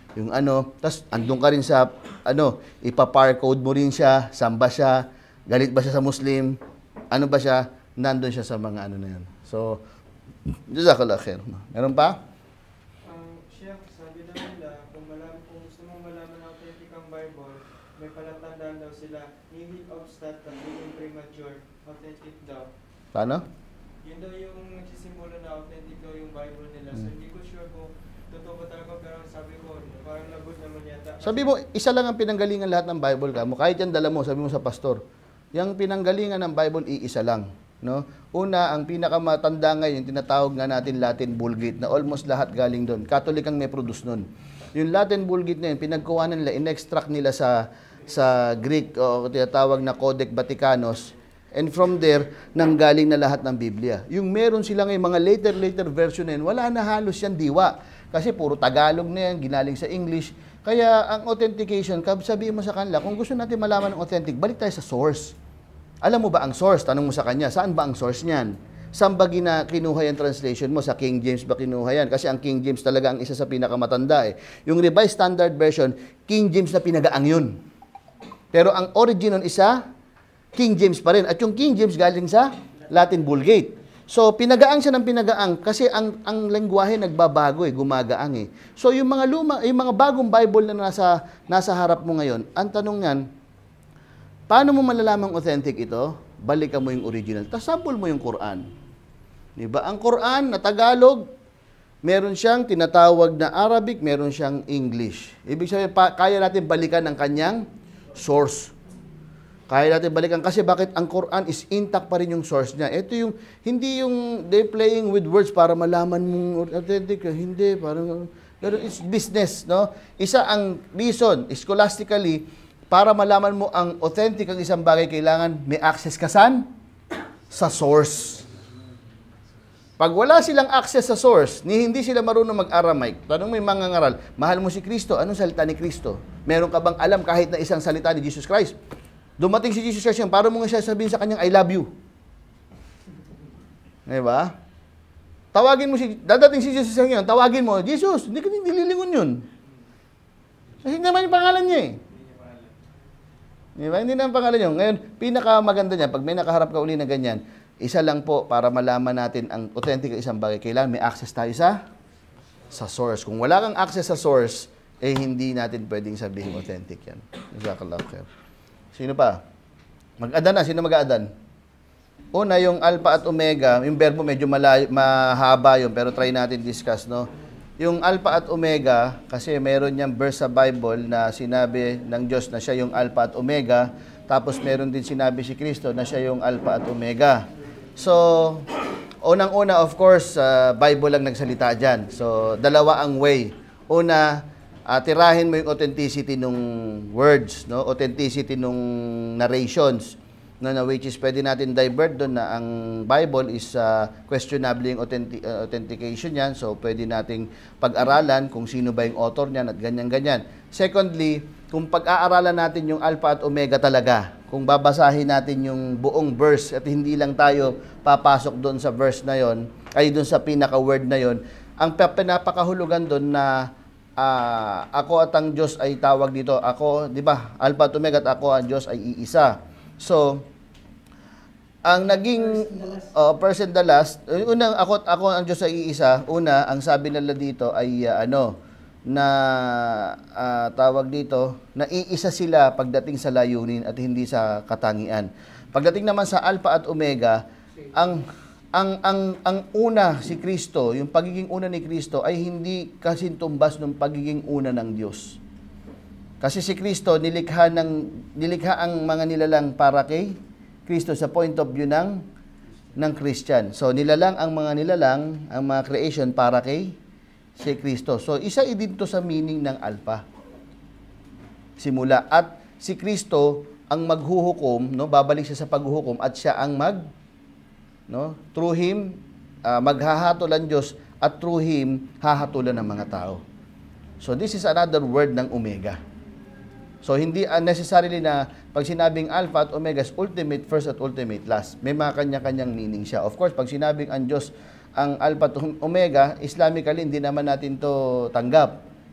yung ano, tapos andun ka rin sa, ano, ipa-barcode mo rin siya, samba siya, galit ba siya sa Muslim, ano ba siya, nandun siya sa mga ano na yan. So, jazakallah khair. Meron pa? Ang Sheikh, sabi daw nila, kung, malam, kung gusto mong malaman ang authentic ang Bible, may palatandaan daw sila, nihil obstat at being premature, authentic daw. Paano? Yun daw yung nagsisimula na authentic daw yung Bible nila. So, hindi ko sure kung totoo ba talaga, pero sabi ko, parang labot naman yata. Sabi mo, isa lang ang pinanggalingan lahat ng Bible ka mo. Kahit yan dala mo, sabi mo sa pastor, yung pinanggalingan ng Bible, iisa lang. No? Una, ang pinakamatanda ngayon, tinatawag nga natin Latin Vulgate, na almost lahat galing doon. Catholic ang may produce nun. Yung Latin Vulgate na yun, pinagkuhanan nila, in-extract nila sa sa Greek, o tinatawag na Codex Vaticanus, and from there, nanggaling na lahat ng Biblia. Yung meron sila ngayon, mga later-later version na yun, wala na halos yan diwa. Kasi puro Tagalog na yan, ginaling sa English. Kaya ang authentication, sabihin mo sa kanila, kung gusto natin malaman ng authentic, balik tayo sa source. Alam mo ba ang source? Tanong mo sa kanya, saan ba ang source niyan? Saan ba gina, kinuha yung translation mo? Sa King James ba kinuha yan? Kasi ang King James talaga ang isa sa pinakamatanda eh. Yung Revised Standard Version, King James na pinagaang yun. Pero ang origin nun isa, King James pa rin. At yung King James galing sa Latin Vulgate. So, pinagaang siya ng pinagaang kasi ang ang lengguwahe nagbabago eh, gumagaang eh. So, yung mga luma, yung mga bagong Bible na nasa nasa harap mo ngayon, ang tanong niyan, paano mo malalamang authentic ito? Balikan mo yung original. Tapos sample mo yung Quran. Di ba? Ang Quran na Tagalog, meron siyang tinatawag na Arabic, meron siyang English. Ibig sabihin, pa, kaya natin balikan ang kanyang source. Kaya natin balikan kasi bakit ang Quran is intact pa rin yung source niya. Ito yung, hindi yung they playing with words para malaman mong authentic. Hindi, parang, pero it's business, no? Isa ang reason, scholastically, para malaman mo ang authentic ang isang bagay, kailangan may access ka saan? Sa source. Pag wala silang access sa source, ni hindi sila marunong mag-Aramaic, tanong mo yung mga ngaral, mahal mo si Kristo, anong salita ni Kristo? Meron ka bang alam kahit na isang salita ni Jesus Christ? Dumating si Jesus Christ yan, para mo nga siya sabihin sa kanyang, I love you. Diba? Tawagin mo si, dadating si Jesus ngayon, tawagin mo, Jesus, hindi ka nililingon yun. Kasi naman yung pangalan niya eh. Diba? Hindi na ang pangalan nyo. Ngayon, pinakamaganda niya, pag may nakaharap ka uli na ganyan, isa lang po para malaman natin ang authentic ng isang bagay, kailangan may access tayo sa sa source. Kung wala kang access sa source, eh hindi natin pwedeng sabihin authentic yan. Jazakallah khair. Sino pa? Mag-adan na. Sino mag-aadan? Una, yung alpha at omega, yung verbo medyo malayo, mahaba yun, pero try natin discuss, no? Yung alpha at omega, kasi meron niyang verse sa Bible na sinabi ng Diyos na siya yung alpha at omega, tapos meron din sinabi si Kristo na siya yung alpha at omega. So, unang-una, of course, uh, Bible lang nagsalita dyan. So, dalawa ang way. Una, uh, tirahin mo yung authenticity ng words, no? Authenticity ng narrations. No, na which is pwede natin divert doon na ang Bible is uh, questionable yung authentic, uh, authentication yan. So, pwede nating pag-aralan kung sino ba yung author niyan at ganyan-ganyan. Secondly, kung pag-aaralan natin yung alpha at omega talaga, kung babasahin natin yung buong verse at hindi lang tayo papasok doon sa verse na yon, ay doon sa pinaka-word na yon, ang pinapakahulugan doon na uh, ako at ang Diyos ay tawag dito, ako, di ba, alpha at omega at ako ang Diyos ay iisa. So, ang naging uh, first and the last, unang ako ako ang Diyos ay iisa, una, ang sabi nila dito ay uh, ano, na uh, tawag dito, na iisa sila pagdating sa layunin at hindi sa katangian. Pagdating naman sa alpha at omega, ang ang ang ang una si Kristo, yung pagiging una ni Kristo ay hindi kasintumbas ng pagiging una ng Diyos. Kasi si Kristo, nilikha, ng, nilikha ang mga nilalang para kay Kristo sa point of view ng, ng Christian. So, nilalang ang mga nilalang, ang mga creation para kay si Kristo. So, isa din to sa meaning ng alpha. Simula. At si Kristo ang maghuhukom, no? Babalik siya sa paghuhukom at siya ang mag, no? Through Him, uh, maghahatol ang Diyos at through Him, hahatulan ng mga tao. So, this is another word ng omega. So, hindi unnecessarily na pag sinabing alpha at omega is ultimate first at ultimate last. May mga kanya-kanyang meaning siya. Of course, pag sinabing ang Diyos ang alpha at omega, Islamically, hindi naman natin to tanggap.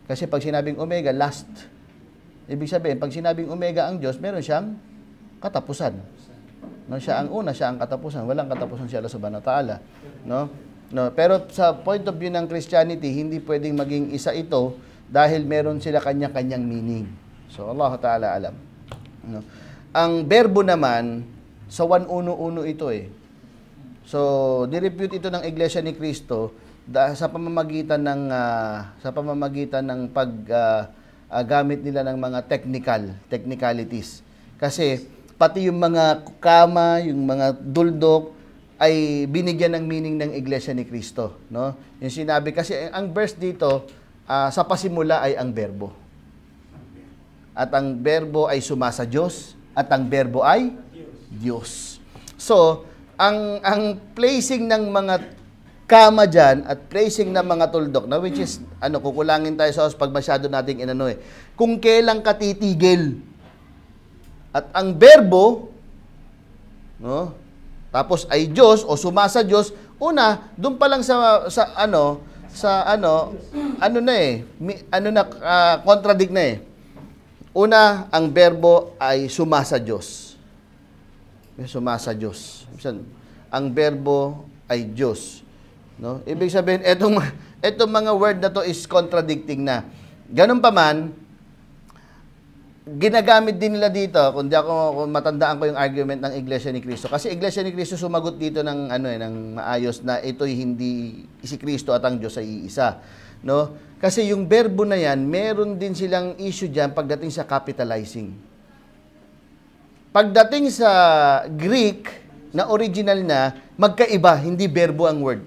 Kasi pag sinabing omega, last. Ibig sabihin, pag sinabing omega ang Diyos, meron siyang katapusan. No, siya ang una, siya ang katapusan. Walang katapusan si Allah subhanahu wa ta'ala. No? No, pero sa point of view ng Christianity, hindi pwedeng maging isa ito dahil meron sila kanya-kanyang meaning. So Allah ta'ala alam. No? Ang berbo naman, sa one uno-uno ito eh. So, direpute ito ng Iglesia ni Cristo da, sa pamamagitan ng uh, sa pamamagitan ng pag uh, uh, gamit nila ng mga technical, technicalities. Kasi pati yung mga kama, yung mga duldok ay binigyan ng meaning ng Iglesia ni Cristo, no? Yung sinabi kasi ang verse dito uh, sa pasimula ay ang berbo. At ang berbo ay sumasa Diyos at ang berbo ay Diyos. So, ang ang placing ng mga kama dyan at placing ng mga tuldok na which is, ano, kukulangin tayo sa pag masyado nating inano eh. Kung kailang katitigil. At ang berbo, no, tapos ay Diyos o sumasa Diyos, una, doon pa lang sa, sa ano, sa ano, ano na eh, mi, ano na, uh, contradict na eh. Una, ang berbo ay sumasa Diyos. Sumasa Diyos. Ang berbo ay Diyos. No? Ibig sabihin, etong, etong mga word na to is contradicting na. Ganun pa man, ginagamit din nila dito, kung di ako kung matandaan ko yung argument ng Iglesia ni Cristo. Kasi Iglesia ni Cristo sumagot dito ng ano eh, ng maayos na ito'y hindi si Cristo at ang Diyos ay iisa. No? Kasi yung berbo na yan, meron din silang issue diyan pagdating sa capitalizing. Pagdating sa Greek na original na, magkaiba, hindi verbo ang word.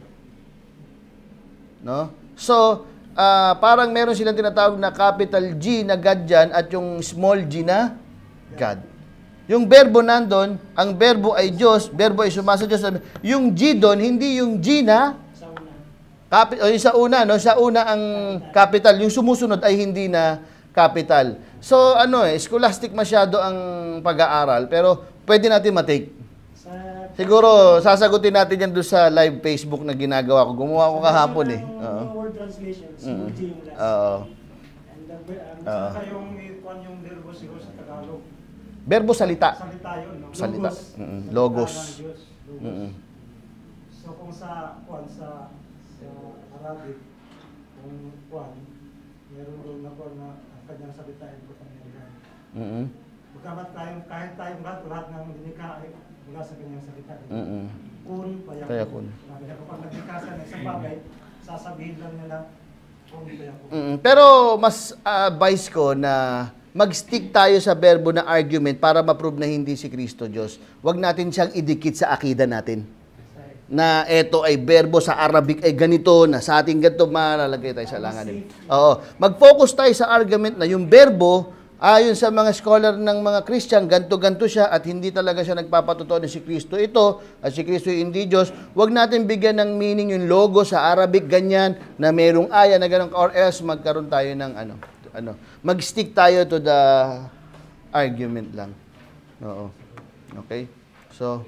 No? So, uh, parang meron silang tinatawag na capital G na God dyan at yung small g na God. Yung verbo nandun, ang verbo ay Diyos, verbo ay sumasa Diyos. Yung G doon, hindi yung G na capital, o yung sa una, no? Sa una ang capital, yung sumusunod ay hindi na capital. So, ano eh, scholastic masyado ang pag-aaral, pero pwede natin matake. Siguro, sasagutin natin yan doon sa live Facebook na ginagawa ko. Gumawa ko kahapon eh. Oo. Word translations, Mm-mm. G yung last. Oo. And the, um, Oo. saka yung ikuan yung verbo siguro sa Tagalog. Verbo salita. Salita yun, no? Salita. Logos. Mm-mm. Salita Logos. ng Diyos. Logos. Mm-mm. So kung sa kuan sa sa Arabic, kung kuan, meron doon na kuan na ang kanyang salita ay kapangyarihan. Mm-mm. Bagamat tayong, kahit tayong lahat, lahat ng dinika ay mula sa kanyang salita. Mm-mm. Kun, payakun. Payakun. Sabi na kapag nagdika sa isang bagay, sasabihin lang nila, kun, payakun. Mm-mm. Pero mas uh, advice ko na mag-stick tayo sa verbo na argument para ma-prove na hindi si Kristo Diyos. Huwag natin siyang idikit sa akida natin. Na eto ay verbo sa Arabic ay ganito, na sa ating ganito, malalagay tayo sa langanin. Oo. Mag-focus tayo sa argument na yung verbo, ayon sa mga scholar ng mga Christian, ganto-ganto siya at hindi talaga siya nagpapatotoo na si Kristo ito at si Kristo hindi Diyos. Huwag natin bigyan ng meaning yung logo sa Arabic, ganyan, na merong aya na ganun, or else magkaroon tayo ng ano, ano, mag-stick tayo to the argument lang. Oo. Okay? So,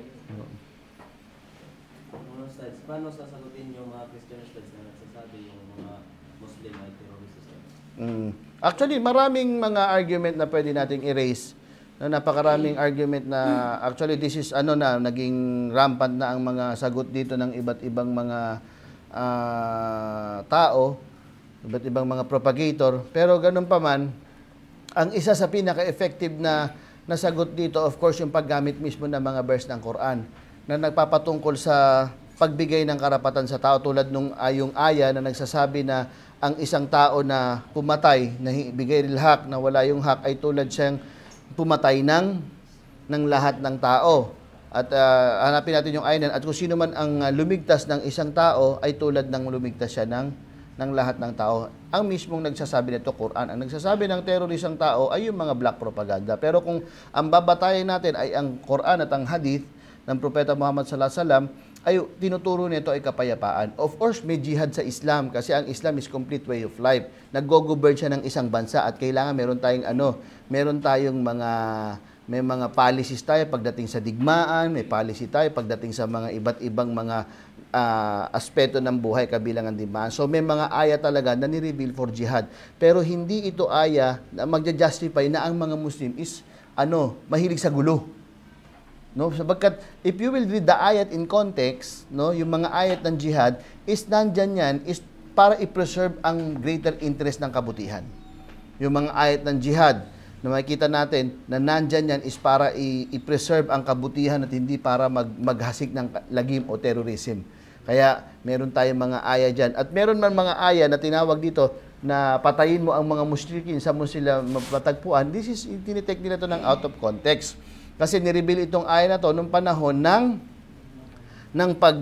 Mga sides, paano sasagutin yung mga Christian studies na nagsasabi yung mga Muslim ay terrorist? mm, actually, maraming mga argument na pwede nating erase. No, napakaraming argument na actually this is ano na naging rampant na ang mga sagot dito ng iba't ibang mga uh, tao, iba't ibang mga propagator. Pero ganun pa man, ang isa sa pinaka-effective na nasagot dito, of course, yung paggamit mismo ng mga verse ng Quran na nagpapatungkol sa pagbigay ng karapatan sa tao, tulad nung ayong aya na nagsasabi na ang isang tao na pumatay, na bigay rilhak, na wala yung hak, ay tulad siyang pumatay ng, ng lahat ng tao. At uh, hanapin natin yung ayah, at kung sino man ang uh, lumigtas ng isang tao, ay tulad ng lumigtas siya ng, ng lahat ng tao. Ang mismong nagsasabi nito, Quran. Ang nagsasabi ng terorisang tao ay yung mga black propaganda. Pero kung ang babatayin natin ay ang Quran at ang hadith ng Propeta Muhammad sallallahu alaihi wasallam, ay tinuturo nito ay kapayapaan. Of course, may jihad sa Islam kasi ang Islam is complete way of life. Nag-go-govern siya ng isang bansa at kailangan meron tayong ano, meron tayong mga may mga policies tayo pagdating sa digmaan, may policy tayo pagdating sa mga iba't ibang mga uh, aspeto ng buhay kabilang ang digmaan. So may mga aya talaga na ni-reveal for jihad. Pero hindi ito aya na magja-justify na ang mga Muslim is ano, mahilig sa gulo. No, sabagkat if you will read the ayat in context, no, yung mga ayat ng jihad is nandyan yan is para i-preserve ang greater interest ng kabutihan. Yung mga ayat ng jihad na makikita natin na nandyan yan is para i-preserve ang kabutihan at hindi para mag maghasik ng lagim o terrorism. Kaya meron tayong mga aya dyan. At meron man mga aya na tinawag dito na patayin mo ang mga musyrikin sa mo sila mapatagpuan. This is, tinitake nila ito ng out of context. Kasi nireveal itong aya na to nung panahon ng ng pag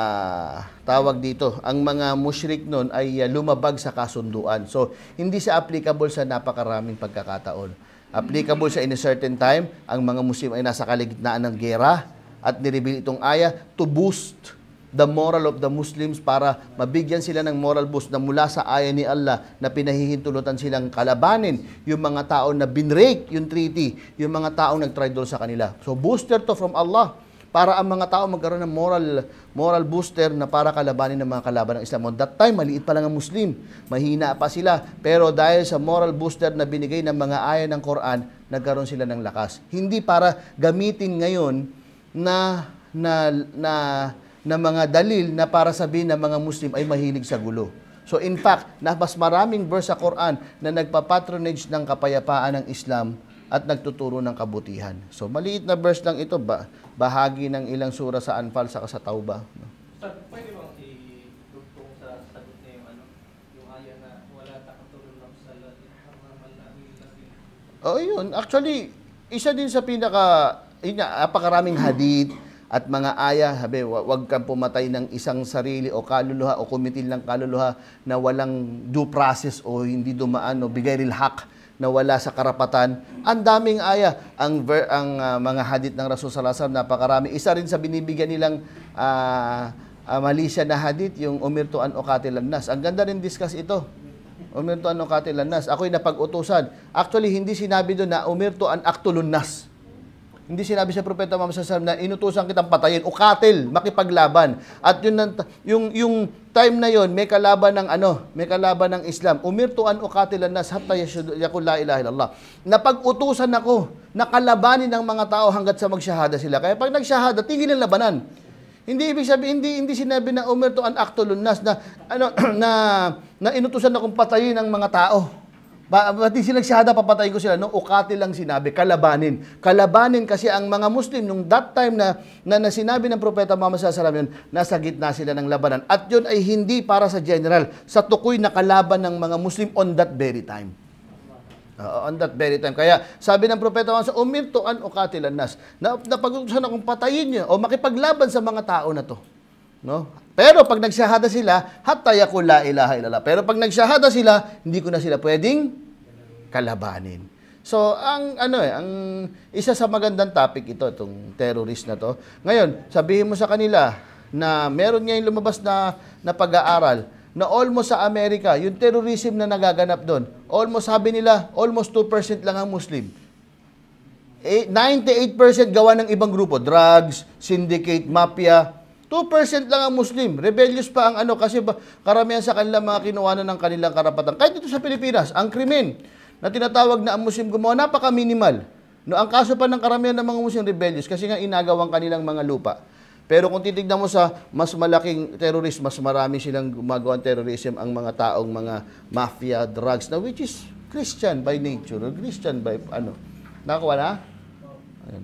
uh, tawag dito, ang mga musyrik noon ay uh, lumabag sa kasunduan. So, hindi siya applicable sa napakaraming pagkakataon. Applicable siya in a certain time, ang mga Muslim ay nasa kaligitnaan ng gera at nireveal itong aya to boost the moral of the Muslims para mabigyan sila ng moral boost na mula sa aya ni Allah na pinahihintulutan silang kalabanin yung mga tao na binrake yung treaty, yung mga taong nag-traitor sa kanila. So booster to from Allah para ang mga tao magkaroon ng moral moral booster na para kalabanin ng mga kalaban ng Islam. On that time, maliit pa lang ang Muslim. Mahina pa sila. Pero dahil sa moral booster na binigay ng mga aya ng Quran, nagkaroon sila ng lakas. Hindi para gamitin ngayon na na na na mga dalil na para sabihin na mga Muslim ay mahilig sa gulo. So in fact, na mas maraming verse sa Quran na nagpa-patronage ng kapayapaan ng Islam at nagtuturo ng kabutihan. So maliit na verse lang ito, ba, bahagi ng ilang sura sa Anfal sa sa Tauba. No? Sir, pwede bang i-dugtong sa sagot na yung ano, yung aya na wala takatulong ng salat, haraman na ilalim. Oh, yun. Actually, isa din sa pinaka, yun nga, apakaraming hadith at mga aya, sabi, wag kang pumatay ng isang sarili o kaluluha o kumitil ng kaluluha na walang due process o hindi dumaan o bigayril haq na wala sa karapatan. Ang daming aya. Ang, ver, ang uh, mga hadith ng Rasul sallallahu alaihi wasallam, napakarami. Isa rin sa binibigyan nilang uh, uh, malisya na hadith, yung umirtu an uqatilan nas. Ang ganda rin discuss ito. Umirtu an uqatilan nas. Ako'y napag-utusan. Actually, hindi sinabi doon na umirtu an aktulun nas. Hindi sinabi sa Propeta Muhammad sallallahu alaihi wasallam na inutusan kitang patayin, ukatil, makipaglaban. At yun, yung, yung time na yon may kalaban ng ano, may kalaban ng Islam. Umirtu an uqatilan nas hatta yaqul la ilaha illallah. Napag-utusan ako na kalabanin ng mga tao hanggat sa magsyahada sila. Kaya pag nagsyahada, tigil ang labanan. Hindi ibig sabihin, hindi hindi sinabi na umirtu an aqtulun nas na ano na na inutusan akong patayin ng mga tao. Ba, pati sila nagsyahada, papatayin ko sila. No, ukatil lang sinabi, kalabanin. Kalabanin kasi ang mga Muslim, nung that time na, na, na sinabi ng Propeta Muhammad sallallahu alaihi wasallam yun, nasa gitna sila ng labanan. At yun ay hindi para sa general, sa tukoy na kalaban ng mga Muslim on that very time. Uh, on that very time. Kaya sabi ng Propeta Muhammad, umirtu an uqatilan nas. Na, napag-utusan akong patayin niyo o makipaglaban sa mga tao na to. No? Pero pag nagsyahada sila, hatta yaqul la ilaha illallah. Pero pag nagsyahada sila, hindi ko na sila pwedeng kalabanin. So, ang ano eh, ang isa sa magandang topic ito, itong terrorist na to. Ngayon, sabihin mo sa kanila na meron ngayon lumabas na, na pag-aaral na almost sa Amerika, yung terrorism na nagaganap doon, almost sabi nila, almost two percent lang ang Muslim. ninety-eight percent gawa ng ibang grupo, drugs, syndicate, mafia. two percent lang ang Muslim. Rebellious pa ang ano kasi ba, karamihan sa kanila mga kinuha ng kanilang karapatan. Kahit dito sa Pilipinas, ang krimen na tinatawag na ang Muslim gumawa, napaka-minimal. No, ang kaso pa ng karamihan ng mga Muslim rebellious kasi nga inagawang kanilang mga lupa. Pero kung titignan mo sa mas malaking terrorist, mas marami silang gumagawang terrorism ang mga taong mga mafia, drugs, na which is Christian by nature, or Christian by ano. Nakakuha na? Ayan.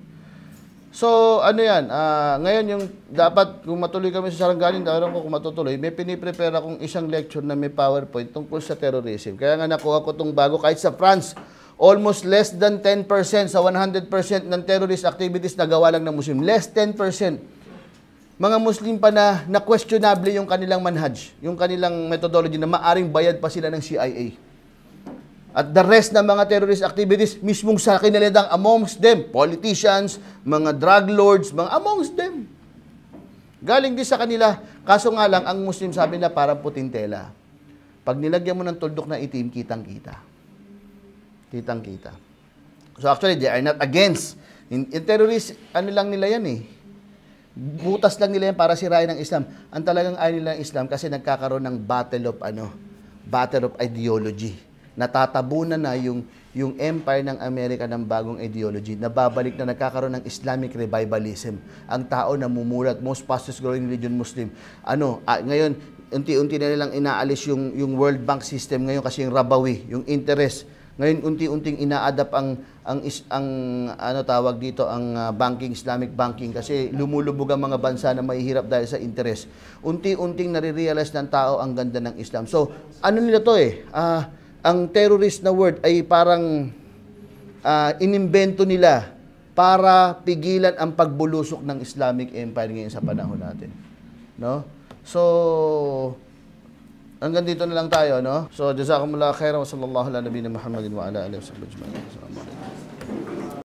So, ano yan, uh, ngayon yung dapat, kung matuloy kami sa Sarangani, dapat ko kung matutuloy, may piniprepare akong isang lecture na may PowerPoint tungkol sa terrorism. Kaya nga nakuha ko itong bago, kahit sa France, almost less than ten percent sa one hundred percent ng terrorist activities na gawa lang ng Muslim. Less ten percent. Mga Muslim pa na, na questionable yung kanilang manhaj, yung kanilang methodology na maaring bayad pa sila ng C I A. At the rest ng mga terrorist activities, mismong sa kinalidang amongst them, politicians, mga drug lords, mga amongst them. Galing din sa kanila, kaso nga lang, ang Muslim sabi na parang puting tela. Pag nilagyan mo ng tuldok na itim, kitang-kita. Kitang-kita. So actually, they are not against Yung terrorist, ano lang nila yan eh. Butas lang nila yan para sirain ang Islam. Ang talagang ayaw nila ang Islam kasi nagkakaroon ng battle of ano, battle of ideology. Natatabunan na yung yung empire ng Amerika ng bagong ideology. Nababalik na nagkakaroon ng Islamic revivalism. Ang tao na mumulat, most fastest growing religion Muslim. Ano, ah, ngayon unti-unti na nilang inaalis yung yung World Bank system ngayon kasi yung rabawi, yung interest. Ngayon unti-unting ina-adapt ang ang is, ang ano tawag dito ang uh, banking, Islamic banking kasi lumulubog ang mga bansa na mahihirap dahil sa interest. Unti-unting nare-realize ng tao ang ganda ng Islam. So, ano nila to eh? Ah, ang terrorist na word ay parang uh, inimbento nila para pigilan ang pagbulusok ng Islamic Empire ngayon sa panahon natin. No? So, hanggang dito na lang tayo, no? So, jazakumullah khairan wa sallallahu ala nabiyina Muhammadin wa ala alihi wa sahbihi ajma'in. Assalamu alaikum.